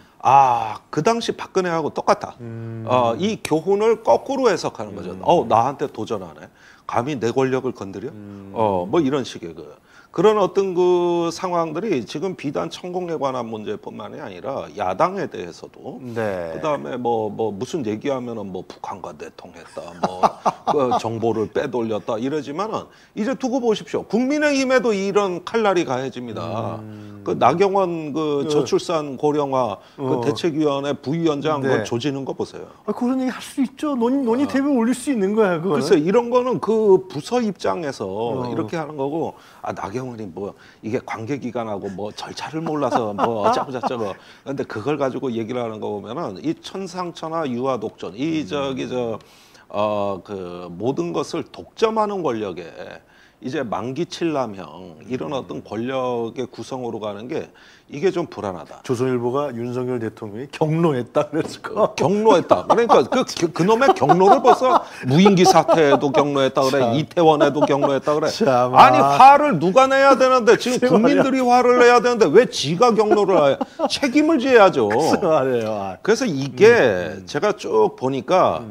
아, 그 당시 박근혜하고 똑같다. 음. 어, 이 교훈을 거꾸로 해석하는 거죠. 어, 나한테 도전하네. 감히 내 권력을 건드려? 어, 뭐 이런 식의 그. 그런 어떤 그 상황들이 지금 비단 천공에 관한 문제뿐만이 아니라 야당에 대해서도 네. 그다음에 뭐 뭐 무슨 얘기하면은 뭐 북한과 내통했다, 뭐 그 정보를 빼돌렸다 이러지만은 이제 두고 보십시오. 국민의힘에도 이런 칼날이 가해집니다. 음. 그 나경원 그 저출산 고령화 그 어. 대책위원회 부위원장 네. 그 조지는 거 보세요. 아, 그런 얘기 할 수 있죠. 논의, 논의 대비 올릴 수 있는 거야, 그거. 글쎄 이런 거는 그 부서 입장에서 어. 이렇게 하는 거고 아 나경원이 뭐 이게 관계기관하고 뭐 절차를 몰라서 뭐 어쩌고 저쩌고 근데 그걸 가지고 얘기를 하는 거 보면은 이 천상천하 유아독존 이 저기 저 어 그 모든 것을 독점하는 권력에 이제 만기 칠남형 이런 어떤 권력의 구성으로 가는 게 이게 좀 불안하다. 조선일보가 윤석열 대통령이 경로했다 그랬을까? 경로했다. 그러니까 그, 그 그놈의 경로를 벌써 무인기 사태에도 경로했다 그래. 참. 이태원에도 경로했다 그래. 참, 아니 아. 화를 누가 내야 되는데 지금 글쎄 국민들이 화를 내야 되는데 왜 지가 경로를 해? 책임을 져야죠. 말이에요. 아. 그래서 이게 제가 쭉 보니까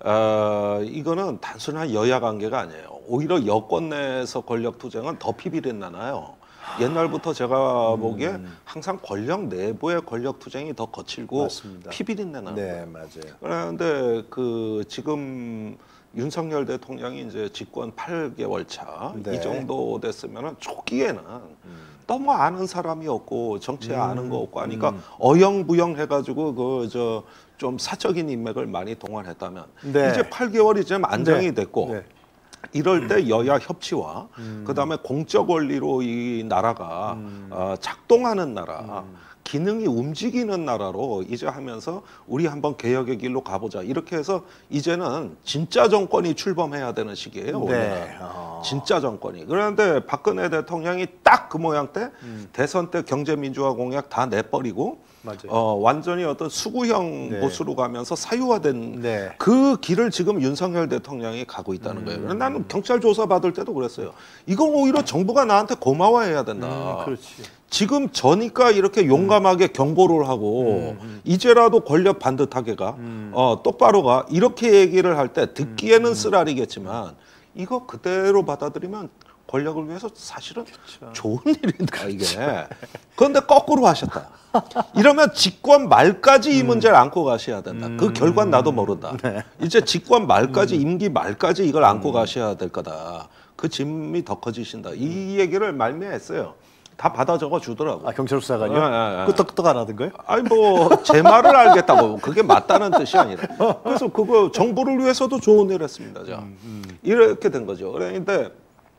어, 이거는 단순한 여야 관계가 아니에요. 오히려 여권 내에서 권력 투쟁은 더 피비린 나나요. 옛날부터 제가 보기에 항상 권력 내부의 권력 투쟁이 더 거칠고 맞습니다. 피비린내 나는 네, 거예요. 맞아요. 그런데 그 지금 윤석열 대통령이 이제 집권 팔 개월 차 이 네. 정도 됐으면은 초기에는 너무 아는 사람이 없고 정치에 음, 아는 거 없고 하니까 음. 어영부영 해가지고 그 저 좀 사적인 인맥을 많이 동원했다면 네. 이제 팔 개월이 좀 안정이 네. 됐고 네. 이럴 때 여야 협치와 음. 그다음에 공적 원리로 이 나라가 음. 어, 작동하는 나라, 기능이 움직이는 나라로 이제 하면서 우리 한번 개혁의 길로 가보자. 이렇게 해서 이제는 진짜 정권이 출범해야 되는 시기예요. 네. 우리가. 어. 진짜 정권이. 그런데 박근혜 대통령이 딱 그 모양 때 음. 대선 때 경제민주화 공약 다 내버리고 맞아요. 어, 완전히 어떤 수구형 네. 보수로 가면서 사유화된 네. 그 길을 지금 윤석열 대통령이 가고 있다는 거예요. 그래서 나는 경찰 조사 받을 때도 그랬어요. 이건 오히려 정부가 나한테 고마워해야 된다. 음, 그렇지. 지금 저니까 이렇게 용감하게 경고를 하고 이제라도 권력 반듯하게 가, 음. 어, 똑바로 가 이렇게 얘기를 할 때 듣기에는 쓰라리겠지만 이거 그대로 받아들이면 권력을 위해서 사실은 좋은 일이다 이게. 그런데 거꾸로 하셨다. 이러면 집권 말까지 이 문제를 안고 가셔야 된다. 그 결과는 나도 모른다. 이제 집권 말까지 임기 말까지 이걸 안고 가셔야 될 거다. 그 짐이 더 커지신다. 이 얘기를 말미했어요. 다 받아 적어 주더라고. 아, 경찰 수사관이요? 예, 예, 예. 끄떡끄떡 안 하던 거예요? 아니 뭐 제 말을 알겠다고 그게 맞다는 뜻이 아니라 그래서 그거 정부를 위해서도 좋은 일 했습니다. 자. 이렇게 된 거죠. 그런데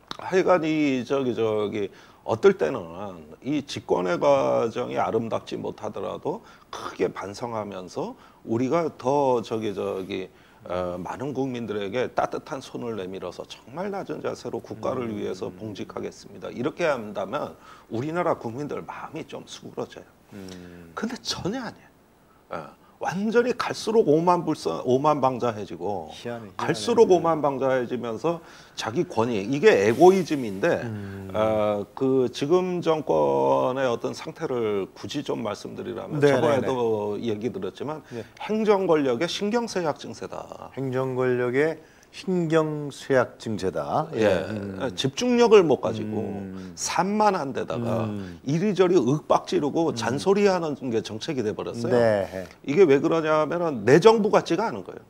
하여간 이 저기 저기 어떨 때는 이 집권의 과정이 아름답지 못하더라도 크게 반성하면서 우리가 더 저기 저기 어, 많은 국민들에게 따뜻한 손을 내밀어서 정말 낮은 자세로 국가를 음. 위해서 봉직하겠습니다. 이렇게 한다면 우리나라 국민들 마음이 좀 수그러져요. 음. 근데 전혀 아니에요. 예. 완전히 갈수록 오만불선, 오만방자해지고 희한해, 희한해. 갈수록 오만방자해지면서 자기 권위 이게 에고이즘인데 음. 어, 그 지금 정권의 어떤 상태를 굳이 좀 말씀드리라면 네, 저번에도 얘기 들었지만 네. 행정 권력의 신경쇠약 증세다. 행정권력의 신경쇠약 증세다. 예, 음. 집중력을 못 가지고 음. 산만한 데다가 음. 이리저리 윽박 지르고 잔소리하는 게 정책이 돼 버렸어요. 네. 이게 왜 그러냐면은 내 정부 같지가 않은 거예요.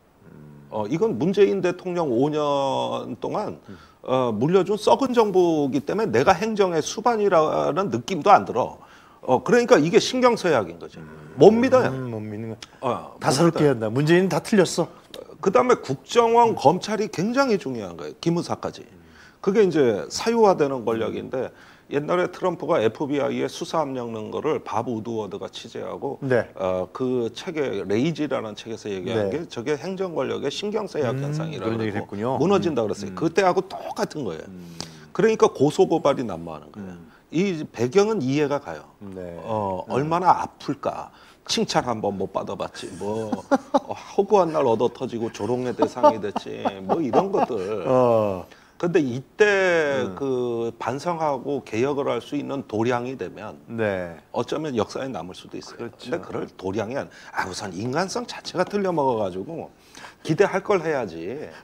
어, 이건 문재인 대통령 오 년 동안 어, 물려준 썩은 정부이기 때문에 내가 행정의 수반이라는 느낌도 안 들어. 어, 그러니까 이게 신경쇠약인 거죠. 못 믿어요. 음, 못 믿는 거. 어, 다사롭게 한다. 문재인은 다 틀렸어. 그 다음에 국정원, 검찰이 굉장히 중요한 거예요. 기무사까지. 그게 이제 사유화되는 권력인데 옛날에 트럼프가 에프비아이에 수사압력 넣은 거를 밥 우드워드가 취재하고 네. 어, 그 책에 레이지라는 책에서 얘기한 네. 게 저게 행정 권력의 신경쇠약 음, 현상이라고 그런 얘기를 그러고 했군요. 무너진다 그랬어요. 그때하고 똑같은 거예요. 그러니까 고소고발이 난무하는 거예요. 이 배경은 이해가 가요. 네. 어, 얼마나 아플까. 칭찬 한번 못 받아봤지. 뭐 어, 허구한 날 얻어 터지고 조롱의 대상이 됐지. 뭐 이런 것들. 어. 근데 이때 그 반성하고 개혁을 할 수 있는 도량이 되면 네. 어쩌면 역사에 남을 수도 있어요. 그렇죠. 근데 그럴 도량이 아니라 아 우선 인간성 자체가 틀려 먹어가지고 기대할 걸 해야지.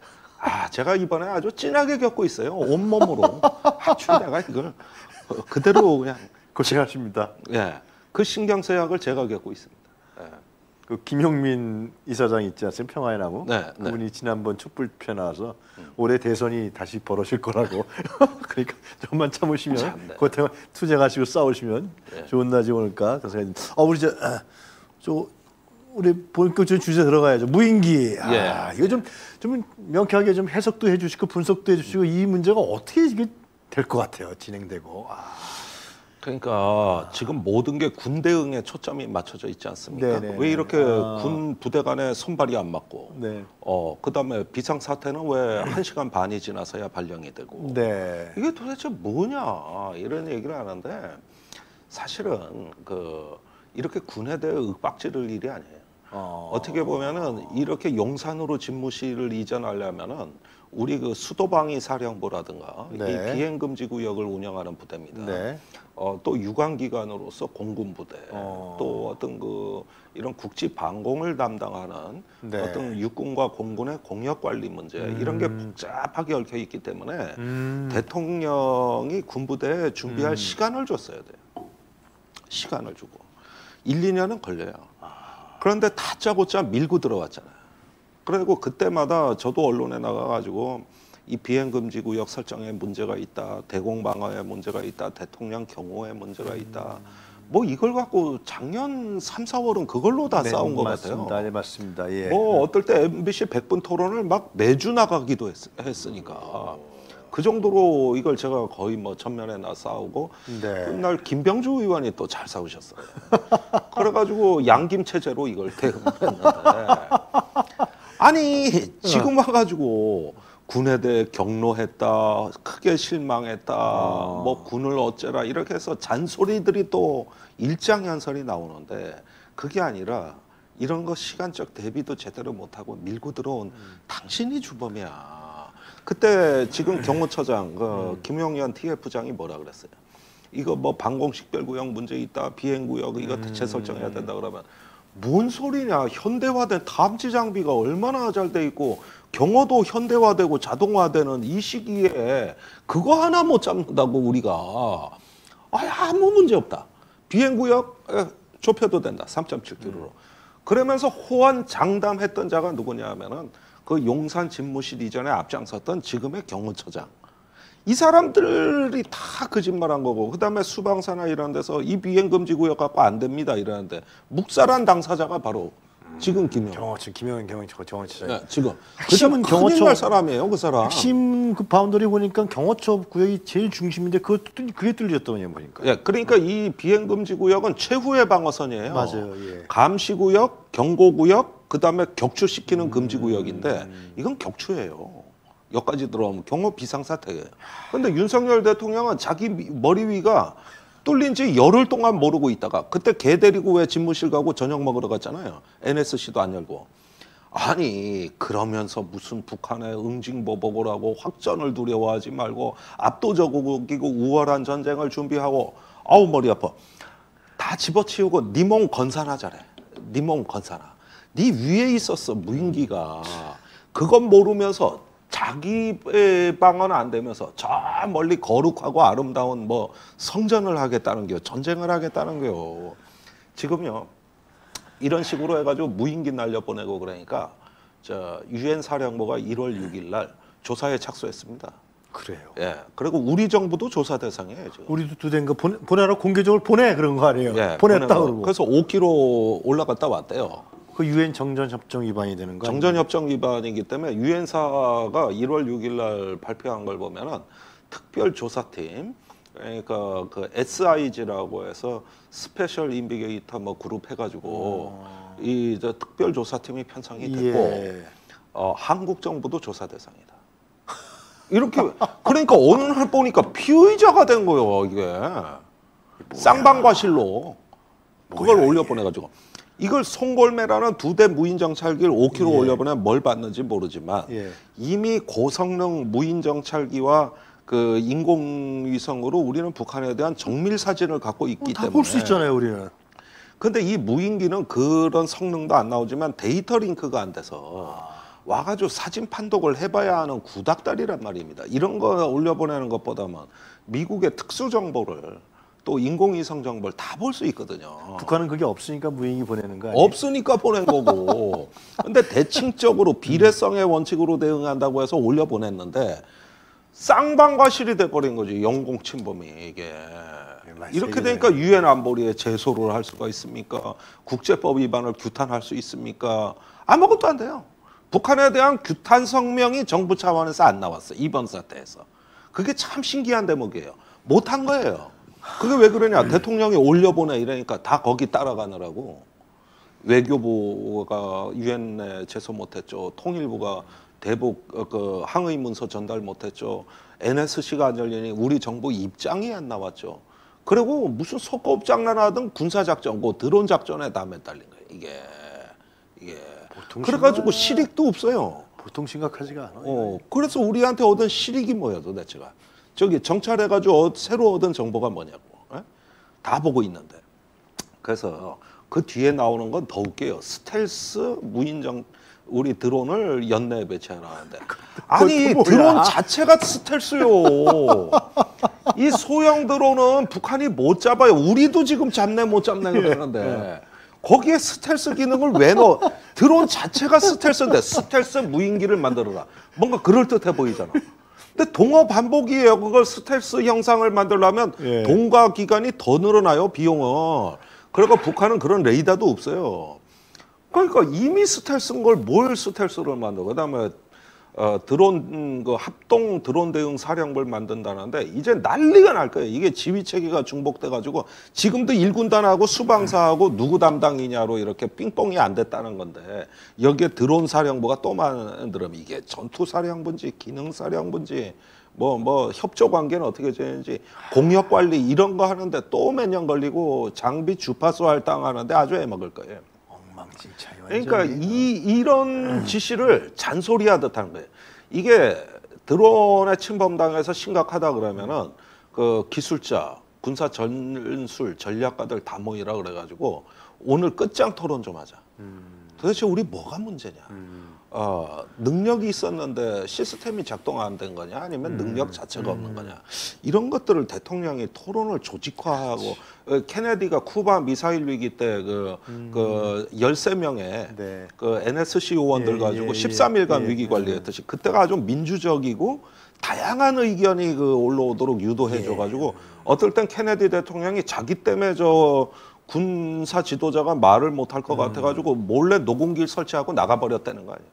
아, 제가 이번에 아주 진하게 겪고 있어요. 온몸으로. 아주 내가 이걸 그대로 그냥 고생하십니다. 예, 그 신경쇠약을 제가 겪고 있습니다. 예. 그 김용민 이사장 있지 않습니까? 평화의 나무. 네, 네. 그분이 지난번 촛불표에 나와서 음. 올해 대선이 다시 벌어질 거라고. 그러니까 좀만 참으시면 참, 네. 그때 투쟁하시고 싸우시면 네. 좋은 날이 올까. 그래서 아 우리 저, 아, 저 우리 본격적인 주제 들어가야죠. 무인기. 아, 예. 이거 좀 좀 명쾌하게 좀 해석도 해주시고 분석도 해주시고 이 문제가 어떻게 이게 될 것 같아요. 진행되고. 아. 그러니까 지금 모든 게 군 대응에 초점이 맞춰져 있지 않습니까? 네네. 왜 이렇게 아. 군 부대 간에 손발이 안 맞고, 네. 어 그다음에 비상 사태는 왜 한 시간 반이 지나서야 발령이 되고, 네. 이게 도대체 뭐냐 이런 얘기를 하는데 사실은 그 이렇게 군에 대해 윽박지를 일이 아니에요. 어. 어떻게 보면은 이렇게 용산으로 집무실을 이전하려면은 우리 그 수도방위 사령부라든가 네. 이 비행 금지 구역을 운영하는 부대입니다. 네. 어, 또 유관기관으로서 공군 부대, 어. 또 어떤 그 이런 국지 방공을 담당하는 네. 어떤 육군과 공군의 공역 관리 문제 음. 이런 게 복잡하게 얽혀 있기 때문에 음. 대통령이 군부대에 준비할 음. 시간을 줬어야 돼요. 시간을 주고 일, 이 년은 걸려요. 그런데 다짜고짜 밀고 들어왔잖아요. 그리고 그때마다 저도 언론에 나가가지고 이 비행금지 구역 설정에 문제가 있다, 대공 방어에 문제가 있다, 대통령 경호에 문제가 있다. 뭐 이걸 갖고 작년 삼, 사월은 그걸로 다 네, 싸운 것 맞습니다. 같아요. 네, 맞습니다. 예. 뭐 어떨 때 엠비씨 백 분 토론을 막 매주 나가기도 했, 했으니까 그 정도로 이걸 제가 거의 뭐 전면에 나 싸우고 네. 그날 김병주 의원이 또 잘 싸우셨어요. 그래가지고 양김 체제로 이걸 대응했는데 아니 지금 와가지고 군에 대해 경로했다, 크게 실망했다, 어. 뭐 군을 어째라 이렇게 해서 잔소리들이 또 일장연설이 나오는데 그게 아니라 이런 거 시간적 대비도 제대로 못하고 밀고 들어온 음. 당신이 주범이야. 그때 지금 경호처장 그 음. 김용현 티에프장이 뭐라 그랬어요? 이거 뭐 방공식별구역 문제 있다, 비행구역 이거 음. 재설정해야 된다 그러면 뭔 소리냐? 현대화된 탐지 장비가 얼마나 잘 돼 있고 경호도 현대화되고 자동화되는 이 시기에 그거 하나 못 잡는다고 우리가 아, 아무 문제 없다. 비행구역 에, 좁혀도 된다. 삼 점 칠 킬로미터로. 그러면서 호언 장담했던 자가 누구냐 하면은 그 용산 집무실 이전에 앞장섰던 지금의 경호처장. 이 사람들이 다 거짓말한 거고 그다음에 수방사나 이런 데서 이 비행금지 구역 갖고 안 됩니다 이러는데 묵살한 당사자가 바로 지금 김용. 경호처 김용현 경호처 경호처장. 네, 지금 핵심은 그 경호처- 큰일 날 사람이에요 그 사람. 핵심 그 바운더리 보니까 경호처 구역이 제일 중심인데 그거 뚫- 그게 뚫렸더군요 보니까. 예, 그러니까 이 비행금지 구역은 최후의 방어선이에요. 맞아요, 예. 감시구역, 경고구역, 그다음에 격추시키는 금지구역인데 이건 격추예요. 여기까지 들어오면 경호 비상사태예요. 근데 윤석열 대통령은 자기 미- 머리 위가 뚫린 지 열흘 동안 모르고 있다가 그때 개 데리고 왜 집무실 가고 저녁 먹으러 갔잖아요. 엔에스씨도 안 열고. 아니 그러면서 무슨 북한의 응징보복을 하고 확전을 두려워하지 말고 압도적이고 우월한 전쟁을 준비하고 아우 머리 아파. 다 집어치우고 네 몸 건산하자래. 네 몸 건산하. 네 위에 있었어 무인기가. 그건 모르면서 자기의 방어는 안 되면서 저 멀리 거룩하고 아름다운 뭐 성전을 하겠다는 겨, 전쟁을 하겠다는 겨. 지금요 이런 식으로 해가지고 무인기 날려보내고 그러니까 저 유엔 사령부가 일월 육일 날 조사에 착수했습니다. 그래요. 예. 그리고 우리 정부도 조사 대상이에요 지금. 우리도 두 된 거 보내, 보내라 공개적으로 보내 그런 거 아니에요? 예, 보냈다 보내고. 그러고. 그래서 오 킬로미터 올라갔다 왔대요. 그 유엔 정전 협정 위반이 되는 거. 정전협정 위반이기 때문에 유엔사가 일월 육일 날 발표한 걸 보면은 특별조사팀 그러니까 그 에스아이지라고 해서 스페셜 인비게이터 뭐 그룹 해가지고 어. 이 저 특별조사팀이 편성이 됐고 예. 어, 한국 정부도 조사 대상이다. 이렇게 그러니까 어느 날 보니까 피의자가 된 거예요 이게 쌍방과실로 그걸 뭐야, 올려보내가지고. 이걸 송골매라는 두 대 무인 정찰기를 오 킬로미터 예. 올려보내 뭘 봤는지 모르지만 예. 이미 고성능 무인 정찰기와 그 인공위성으로 우리는 북한에 대한 정밀 사진을 갖고 있기 다 때문에 볼 수 있잖아요 우리는. 근데 이 무인기는 그런 성능도 안 나오지만 데이터 링크가 안 돼서 와가지고 사진 판독을 해봐야 하는 구닥다리란 말입니다. 이런 거 올려보내는 것보다는 미국의 특수 정보를 또 인공위성 정보를 다 볼 수 있거든요. 북한은 그게 없으니까 무인기 보내는 거 아니에요? 없으니까 보낸 거고. 근데 대칭적으로 비례성의 원칙으로 대응한다고 해서 올려보냈는데 쌍방과실이 돼버린 거지. 영공 침범이 이게. 이렇게 되니까 유엔 안보리에 제소를 할 수가 있습니까? 국제법 위반을 규탄할 수 있습니까? 아무것도 안 돼요. 북한에 대한 규탄 성명이 정부 차원에서 안 나왔어. 이번 사태에서. 그게 참 신기한 대목이에요. 못한 거예요. 그게 왜 그러냐. 음. 대통령이 올려보내 이러니까 다 거기 따라가느라고. 외교부가 유엔에 제소 못했죠. 통일부가 대북 그 항의 문서 전달 못했죠. 엔에스씨가 안 열리니 우리 정부 입장이 안 나왔죠. 그리고 무슨 속업 장난하던 군사작전, 그 드론 작전에 다 매달린 거예요. 이게 이게. 그래가지고 실익도 없어요. 보통 심각하지가 않아요. 어, 그래서 우리한테 얻은 실익이 뭐야 도대체가. 저기 정찰해가지고 새로 얻은 정보가 뭐냐고. 에? 다 보고 있는데. 그래서 그 뒤에 나오는 건 더 웃겨요. 스텔스 무인정 우리 드론을 연내에 배치하라는데. 아니 드론 자체가 스텔스요. 이 소형 드론은 북한이 못 잡아요. 우리도 지금 잡네 못 잡네 그러는데. 거기에 스텔스 기능을 왜 넣어? 드론 자체가 스텔스인데 스텔스 무인기를 만들어라. 뭔가 그럴듯해 보이잖아. 근데 동어 반복이에요. 그걸 스텔스 형상을 만들려면 예. 동과 기간이 더 늘어나요. 비용은. 그리고 북한은 그런 레이더도 없어요. 그러니까 이미 스텔스인 걸 뭘 스텔스를 만들어. 그다음에 어, 드론 그 합동 드론 대응 사령부를 만든다는데 이제 난리가 날 거예요. 이게 지휘 체계가 중복돼 가지고 지금도 일군단하고 수방사하고 누구 담당이냐로 이렇게 삥뽕이 안 됐다는 건데 여기에 드론 사령부가 또 만들면 이게 전투 사령부인지 기능 사령부인지 뭐 뭐 협조 관계는 어떻게 되는지 공역 관리 이런 거 하는데 또 몇 년 걸리고 장비 주파수 할당하는데 아주 애먹을 거예요. 그러니까 이 이런 지시를 잔소리하듯 하는 거예요. 이게 드론에 침범당해서 심각하다 그러면은 그 기술자, 군사 전술, 전략가들 다 모이라 그래가지고 오늘 끝장 토론 좀 하자. 음. 도대체 우리 뭐가 문제냐? 음. 어, 능력이 있었는데 시스템이 작동 안 된 거냐? 아니면 음. 능력 자체가 음. 없는 거냐? 이런 것들을 대통령이 토론을 조직화하고 어, 케네디가 쿠바 미사일 위기 때 그 음. 그 열세 명의 네. 그 엔에스씨 요원들 예, 가지고 예, 십삼 일간 예, 위기 예, 관리했듯이 그때가 아주 민주적이고 다양한 의견이 그 올라오도록 유도해 줘 가지고 예. 어떨 땐 케네디 대통령이 자기 때문에 저 군사 지도자가 말을 못할 것 음. 같아가지고 몰래 녹음기를 설치하고 나가버렸다는 거 아니야.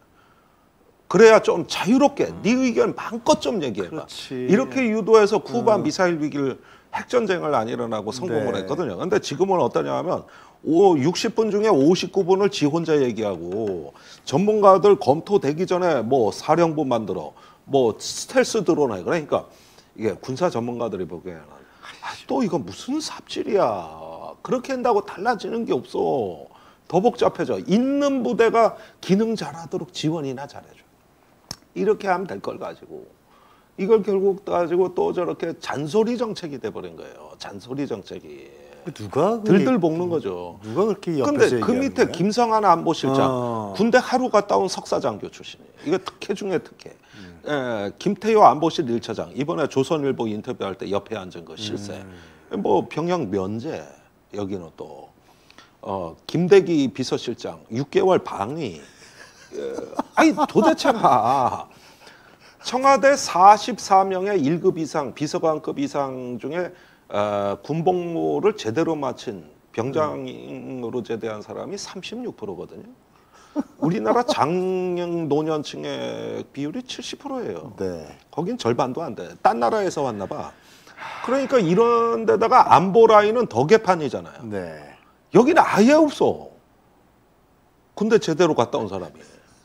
그래야 좀 자유롭게 음. 네 의견 마음껏 좀 얘기해봐. 그렇지. 이렇게 유도해서 쿠바 음. 미사일 위기를 핵전쟁을 안 일어나고 성공을 네. 했거든요. 근데 지금은 어떠냐 하면 육십 분 중에 오십구 분을 지 혼자 얘기하고 전문가들 검토되기 전에 뭐 사령부 만들어 뭐 스텔스 드론에 그러니까 이게 군사 전문가들이 보기에는 아, 또 이거 무슨 삽질이야. 그렇게 한다고 달라지는 게 없어. 더 복잡해져. 있는 부대가 기능 잘하도록 지원이나 잘해줘. 이렇게 하면 될 걸 가지고. 이걸 결국 가지고 또 저렇게 잔소리 정책이 돼버린 거예요. 잔소리 정책이. 누가 들들 볶는 거죠. 누가 그렇게 옆에서 근데 그 밑에 거야? 김성한 안보실장 아. 군대 하루 갔다 온 석사장교 출신이에요. 이게 특혜 중에 특혜. 음. 에, 김태효 안보실 일 차장 이번에 조선일보 인터뷰할 때 옆에 앉은 거 실세. 음. 뭐 병역 면제. 여기는 또 어, 김대기 비서실장 육 개월 방위. 에, 아니 도대체가 청와대 사십사 명의 일 급 이상 비서관급 이상 중에 어, 군복무를 제대로 마친 병장으로 제대한 사람이 삼십육 퍼센트거든요. 우리나라 장년 노년층의 비율이 칠십 퍼센트예요. 네. 거긴 절반도 안 돼. 딴 나라에서 왔나 봐. 그러니까 이런 데다가 안보 라인은 더 개판이잖아요. 네. 여기는 아예 없어. 근데 제대로 갔다 온 사람이.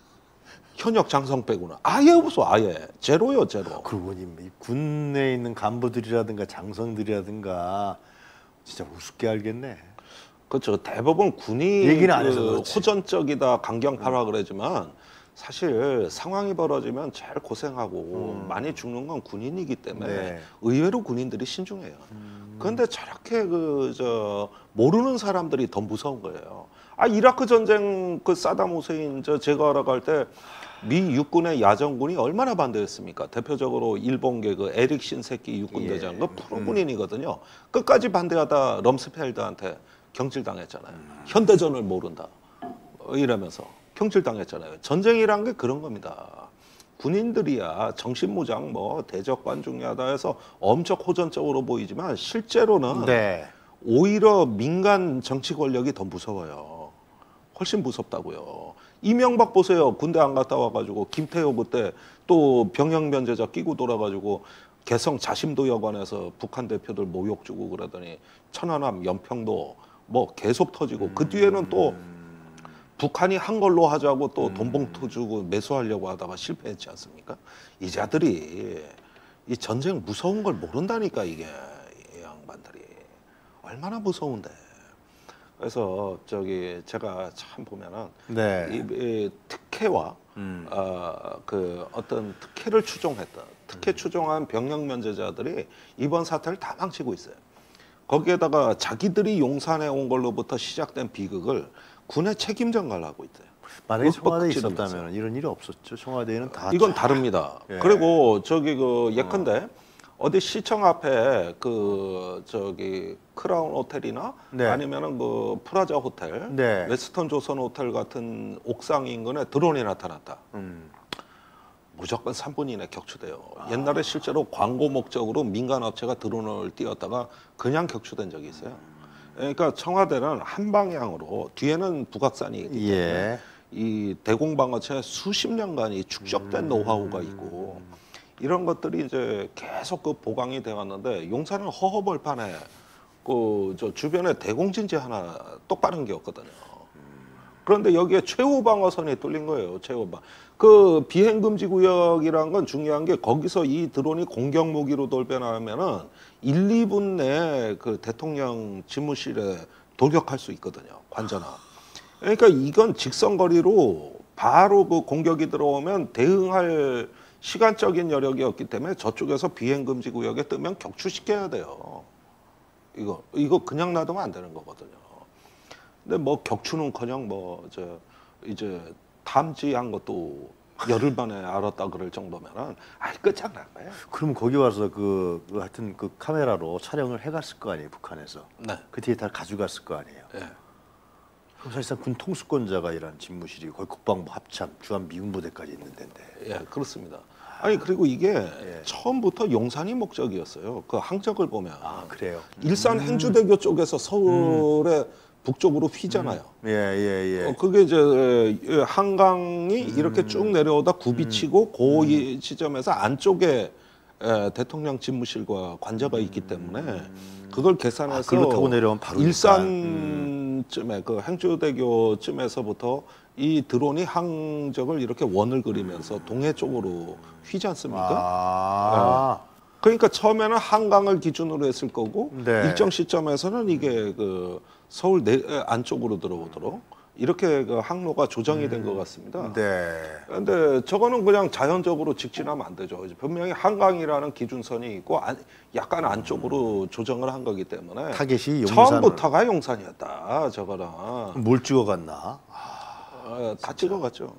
현역 장성 빼고는 아예 없어. 아예. 제로요. 제로. 그러고 보니 군내에 있는 간부들이라든가 장성들이라든가 진짜 우습게 알겠네. 그렇죠. 대부분 군이 얘기는 안 해서 그 호전적이다 강경파라 그러지만 사실 상황이 벌어지면 제일 고생하고 음. 많이 죽는 건 군인이기 때문에 네. 의외로 군인들이 신중해요. 음. 그런데 저렇게 그 저 모르는 사람들이 더 무서운 거예요. 아 이라크 전쟁 그 사담 후세인 저 제거하러 갈 때 미 육군의 야전군이 얼마나 반대했습니까? 대표적으로 일본계 그 에릭 신세키 육군대장 그 프로 군인이거든요. 끝까지 반대하다 럼스펠드한테 경질당했잖아요. 현대전을 모른다 이러면서 경질당했잖아요. 전쟁이란 게 그런 겁니다. 군인들이야 정신무장 뭐 대적관 중요하다 해서 엄청 호전적으로 보이지만 실제로는 네. 오히려 민간 정치 권력이 더 무서워요. 훨씬 무섭다고요. 이명박 보세요. 군대 안 갔다 와가지고 김태호 그때 또 병역 면제자 끼고 돌아가지고 개성 자심도 여관에서 북한 대표들 모욕 주고 그러더니 천안함 연평도 뭐 계속 터지고 그 뒤에는 또 북한이 한 걸로 하자고 또 돈봉투 주고 매수하려고 하다가 실패했지 않습니까? 이 자들이 이 전쟁 무서운 걸 모른다니까 이게 이 양반들이 얼마나 무서운데. 그래서 저기 제가 참 보면은 네. 이, 이 특혜와 음. 어, 그 어떤 특혜를 추종했다. 특혜 추종한 병역 면제자들이 이번 사태를 다 망치고 있어요. 거기에다가 자기들이 용산에 온 걸로부터 시작된 비극을 군의 책임 전가하고 있대요. 만약에 윽박 청와대에 지르면서. 있었다면 이런 일이 없었죠. 청와대에는 다 이건 쫙- 다릅니다. 예. 그리고 저기 그 예컨대 어디 시청 앞에 그 저기 크라운 호텔이나 네. 아니면은 그 프라자 호텔, 네. 웨스턴 조선 호텔 같은 옥상 인근에 드론이 나타났다. 음. 무조건 삼 분 이내 격추돼요. 옛날에 실제로 광고 목적으로 민간 업체가 드론을 띄웠다가 그냥 격추된 적이 있어요. 그러니까 청와대는 한 방향으로 뒤에는 북악산이 있기 때문에 예. 이 대공방어체 수십 년간이 축적된 노하우가 있고 이런 것들이 이제 계속 그 보강이 돼 왔는데 용산은 허허벌판에 그 저 주변에 대공진지 하나 똑바른 게 없거든요. 그런데 여기에 최후 방어선이 뚫린 거예요. 최후 방. 그 비행 금지 구역이란 건 중요한 게 거기서 이 드론이 공격 무기로 돌변하면은 일, 이 분 내에 그 대통령 집무실에 돌격할 수 있거든요. 관전하. 그러니까 이건 직선거리로 바로 그 공격이 들어오면 대응할 시간적인 여력이 없기 때문에 저쪽에서 비행 금지 구역에 뜨면 격추시켜야 돼요. 이거 이거 그냥 놔두면 안 되는 거거든요. 근데 뭐 격추는커녕 뭐 저 이제 탐지한 것도 열흘 만에 알았다 그럴 정도면은 아이 끝장난 거예요. 그럼 거기 와서 그, 그 하여튼 그 카메라로 촬영을 해갔을 거 아니에요, 북한에서. 네. 그 데이터를 가져갔을 거 아니에요. 예. 그럼 사실상 군 통수권자가 일하는 집무실이 거의 국방부 합참, 주한 미군부대까지 있는 데인데. 예, 그렇습니다. 아니 그리고 이게 예. 처음부터 용산이 목적이었어요. 그 항적을 보면 아 그래요. 일산 행주대교 쪽에서 서울의 북쪽으로 휘잖아요. 예 예 예. 어, 그게 이제 예, 한강이 이렇게 쭉 내려오다 굽이치고 그 이 지점에서 안쪽에 에, 대통령 집무실과 관저가 있기 때문에 그걸 계산해서 아, 그걸로 타고 내려오면 바로 일산쯤에 그 행주대교쯤에서부터 이 드론이 항적을 이렇게 원을 그리면서 동해 쪽으로 휘지 않습니까? 아. 그러니까 처음에는 한강을 기준으로 했을 거고 네. 일정 시점에서는 이게 그 서울 내 안쪽으로 들어오도록 이렇게 그 항로가 조정이 된 것 같습니다. 네. 근데 저거는 그냥 자연적으로 직진하면 안 되죠. 이제 분명히 한강이라는 기준선이 있고 안, 약간 안쪽으로 조정을 한 거기 때문에 타겟이 용산. 처음부터가 용산이었다. 저거는 뭘 찍어갔나? 어, 다 찍어갔죠.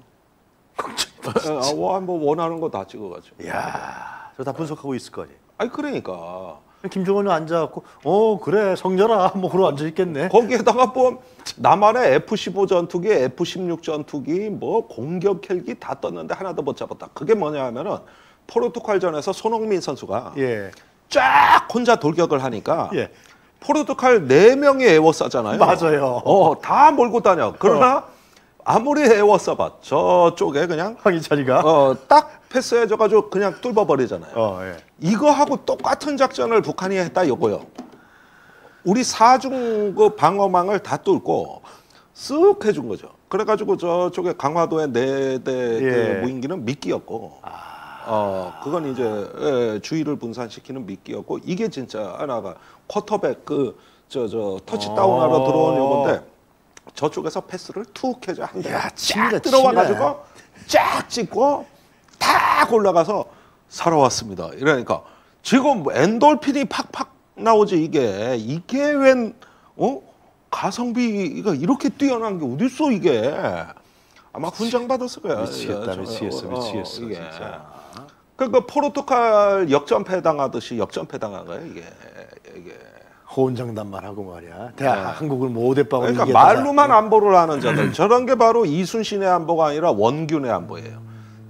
어, 뭐, 뭐 원하는 거 다 찍어갔죠. 이야, 저 다 분석하고 있을 거 아니에요. 아니 그러니까 김정은이 앉아갖고, 어 그래 성렬아, 뭐 그러 앉아 있겠네. 거기에다가 뭐 남한의 에프 십오 전투기, 에프 십육 전투기, 뭐 공격 헬기 다 떴는데 하나도 못 잡았다. 그게 뭐냐 하면은 포르투갈전에서 손흥민 선수가 예. 쫙 혼자 돌격을 하니까 예. 포르투갈 네 명이 에워싸잖아요. 맞아요. 어, 다 몰고 다녀. 그러나 아무리 에워싸봐 저쪽에 그냥 황희찬이가. 어, 딱 패스해줘가지고 그냥 뚫어버리잖아요. 어, 예. 이거하고 똑같은 작전을 북한이 했다 이거요. 우리 사중 그 방어망을 다 뚫고 쓱 해준 거죠. 그래가지고 저쪽에 강화도의 네대 예. 그 무인기는 미끼였고, 아. 어 그건 이제 예, 주의를 분산시키는 미끼였고 이게 진짜 하나가 쿼터백 그 저 저 터치다운하러 어. 들어온 요건데 저쪽에서 패스를 툭 해줘 한 대. 야, 쫙 치밀해, 들어와가지고 쫙 찍고 탁 올라가서 살아왔습니다. 이러니까 지금 엔돌핀이 팍팍 나오지 이게 이게 웬 어? 가성비가 이렇게 뛰어난 게 어딨어 이게. 아마 훈장 받았을 거야. 미치겠다, 저, 미치겠어, 어, 미치겠어, 이게. 진짜. 그러니까 포르투갈 역전패 당하듯이 역전패 당한 거야 이게. 이게. 호언장담만 하고 말이야. 대한민국을 못 대빵으로 그러니까 이기겠다. 말로만 안보를 하는 자들. 저런 게 바로 이순신의 안보가 아니라 원균의 안보예요.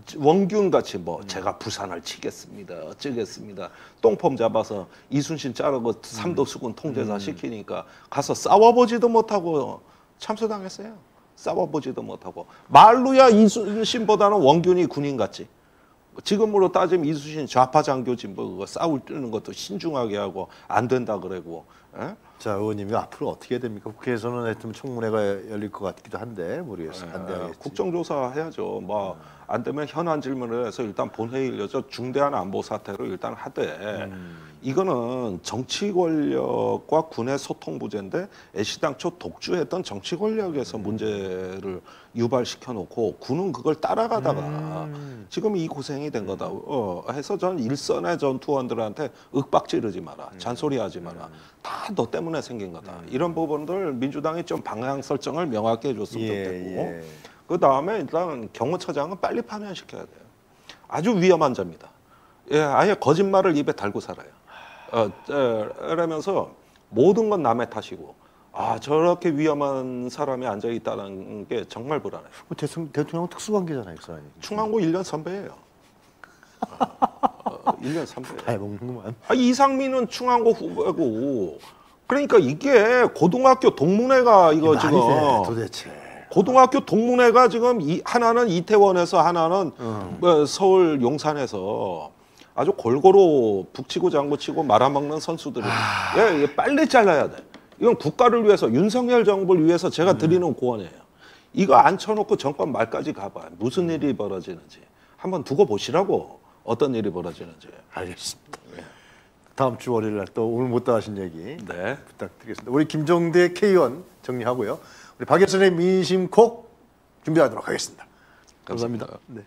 원균 같이 뭐 제가 부산을 치겠습니다, 어쩌겠습니다. 똥폼 잡아서 이순신 자르고 삼도수군 통제사 시키니까 가서 싸워보지도 못하고 참수당했어요. 싸워보지도 못하고 말로야 이순신보다는 원균이 군인 같지. 지금으로 따지면 이순신 좌파 장교지 뭐 그거 싸울 뜨는 것도 신중하게 하고 안 된다 그러고. 에? 자, 의원님 앞으로 어떻게 해야 됩니까? 국회에서는 하여튼 청문회가 열릴 것 같기도 한데 모르겠어요. 안 돼야겠지. 국정조사 해야죠. 뭐 안 되면 현안 질문을 해서 일단 본회의를 여서 중대한 안보 사태로 일단 하되 음. 이거는 정치 권력과 군의 소통 부재인데 애시당초 독주했던 정치 권력에서 음. 문제를 유발시켜 놓고 군은 그걸 따라가다가 음. 지금 이 고생이 된 거다. 어, 해서 전 일선의 전투원들한테 윽박지르지 마라, 잔소리하지 마라. 음. 다 너 때문에 생긴 거다. 음. 이런 부분들 민주당이 좀 방향 설정을 명확히 해줬으면 예, 좋겠고. 예. 그 다음에 일단 경호처장은 빨리 파면시켜야 돼요. 아주 위험한 자입니다. 예, 아예 거짓말을 입에 달고 살아요. 어, 이러면서 모든 건 남의 탓이고, 아 저렇게 위험한 사람이 앉아 있다는 게 정말 불안해요. 대통령, 대통령은 특수관계잖아요, 그 사람이. 충안고 일 년 선배예요. 어, 어, 일 년 선배. 다 해먹는구만. 아, 이상민은 충안고 후배고, 그러니까 이게 고등학교 동문회가 이거 말이 지금 돼, 도대체. 고등학교 동문회가 지금 이, 하나는 이태원에서 하나는 음. 뭐 서울 용산에서 아주 골고루 북치고 장구치고 말아먹는 선수들이 아... 예, 예, 빨리 잘라야 돼. 이건 국가를 위해서 윤석열 정부를 위해서 제가 드리는 음. 고언이에요. 이거 앉혀놓고 정권 말까지 가봐. 무슨 일이 벌어지는지 한번 두고 보시라고. 어떤 일이 벌어지는지. 알겠습니다. 네. 다음 주 월요일 날 또 오늘 못다 하신 얘기 네. 부탁드리겠습니다. 우리 김종대 K의원 정리하고요. 우리 박예선의 민심콕 준비하도록 하겠습니다. 감사합니다. 감사합니다. 네.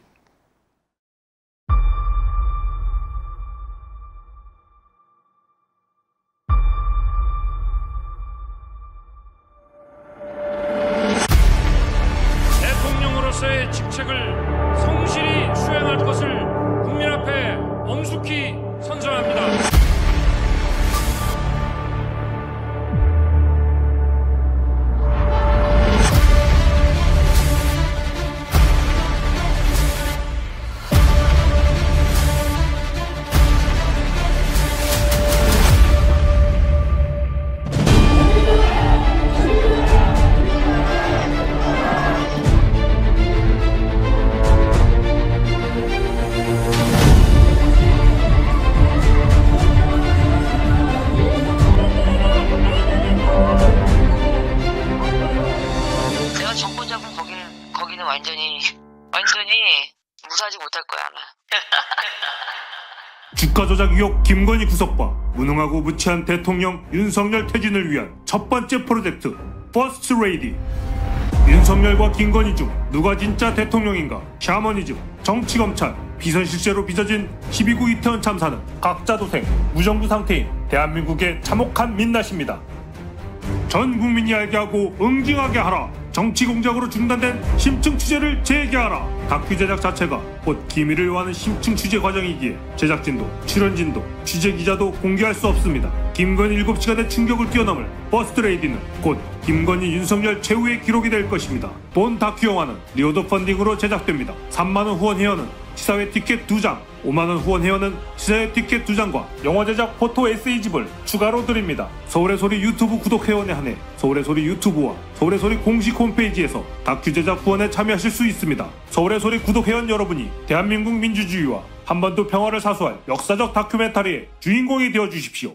대통령으로서의 직책을 성실히 수행할 것을 국민 앞에 엄숙히 선서합니다. 완전히 완전히 무사하지 못할 거야 아마. 주가 조작 의혹 김건희 구속과 무능하고 무치한 대통령 윤석열 퇴진을 위한 첫 번째 프로젝트 퍼스트 레이디. 윤석열과 김건희 중 누가 진짜 대통령인가? 샤머니즘, 정치검찰, 비선실세로 빚어진 십이 구 이태원 참사는 각자 도생, 무정부 상태인 대한민국의 참혹한 민낯입니다. 전 국민이 알게 하고 응징하게 하라. 정치 공작으로 중단된 심층 취재를 재개하라. 다큐 제작 자체가 곧 기밀을 요하는 심층 취재 과정이기에 제작진도 출연진도 취재 기자도 공개할 수 없습니다. 김건희 일곱 시간의 충격을 뛰어넘을 퍼스트 레이디는 곧 김건희 윤석열 최후의 기록이 될 것입니다. 본 다큐 영화는 리오더 펀딩으로 제작됩니다. 삼만 원 후원 회원은 시사회 티켓 두 장, 오만 원 후원 회원은 시사회 티켓 두 장과 영화 제작 포토 에세이집을 추가로 드립니다. 서울의 소리 유튜브 구독 회원에 한해 서울의 소리 유튜브와 서울의 소리 공식 홈페이지에서 다큐 제작 후원에 참여하실 수 있습니다. 서울의 소리 구독 회원 여러분이 대한민국 민주주의와 한반도 평화를 사수할 역사적 다큐멘터리의 주인공이 되어 주십시오.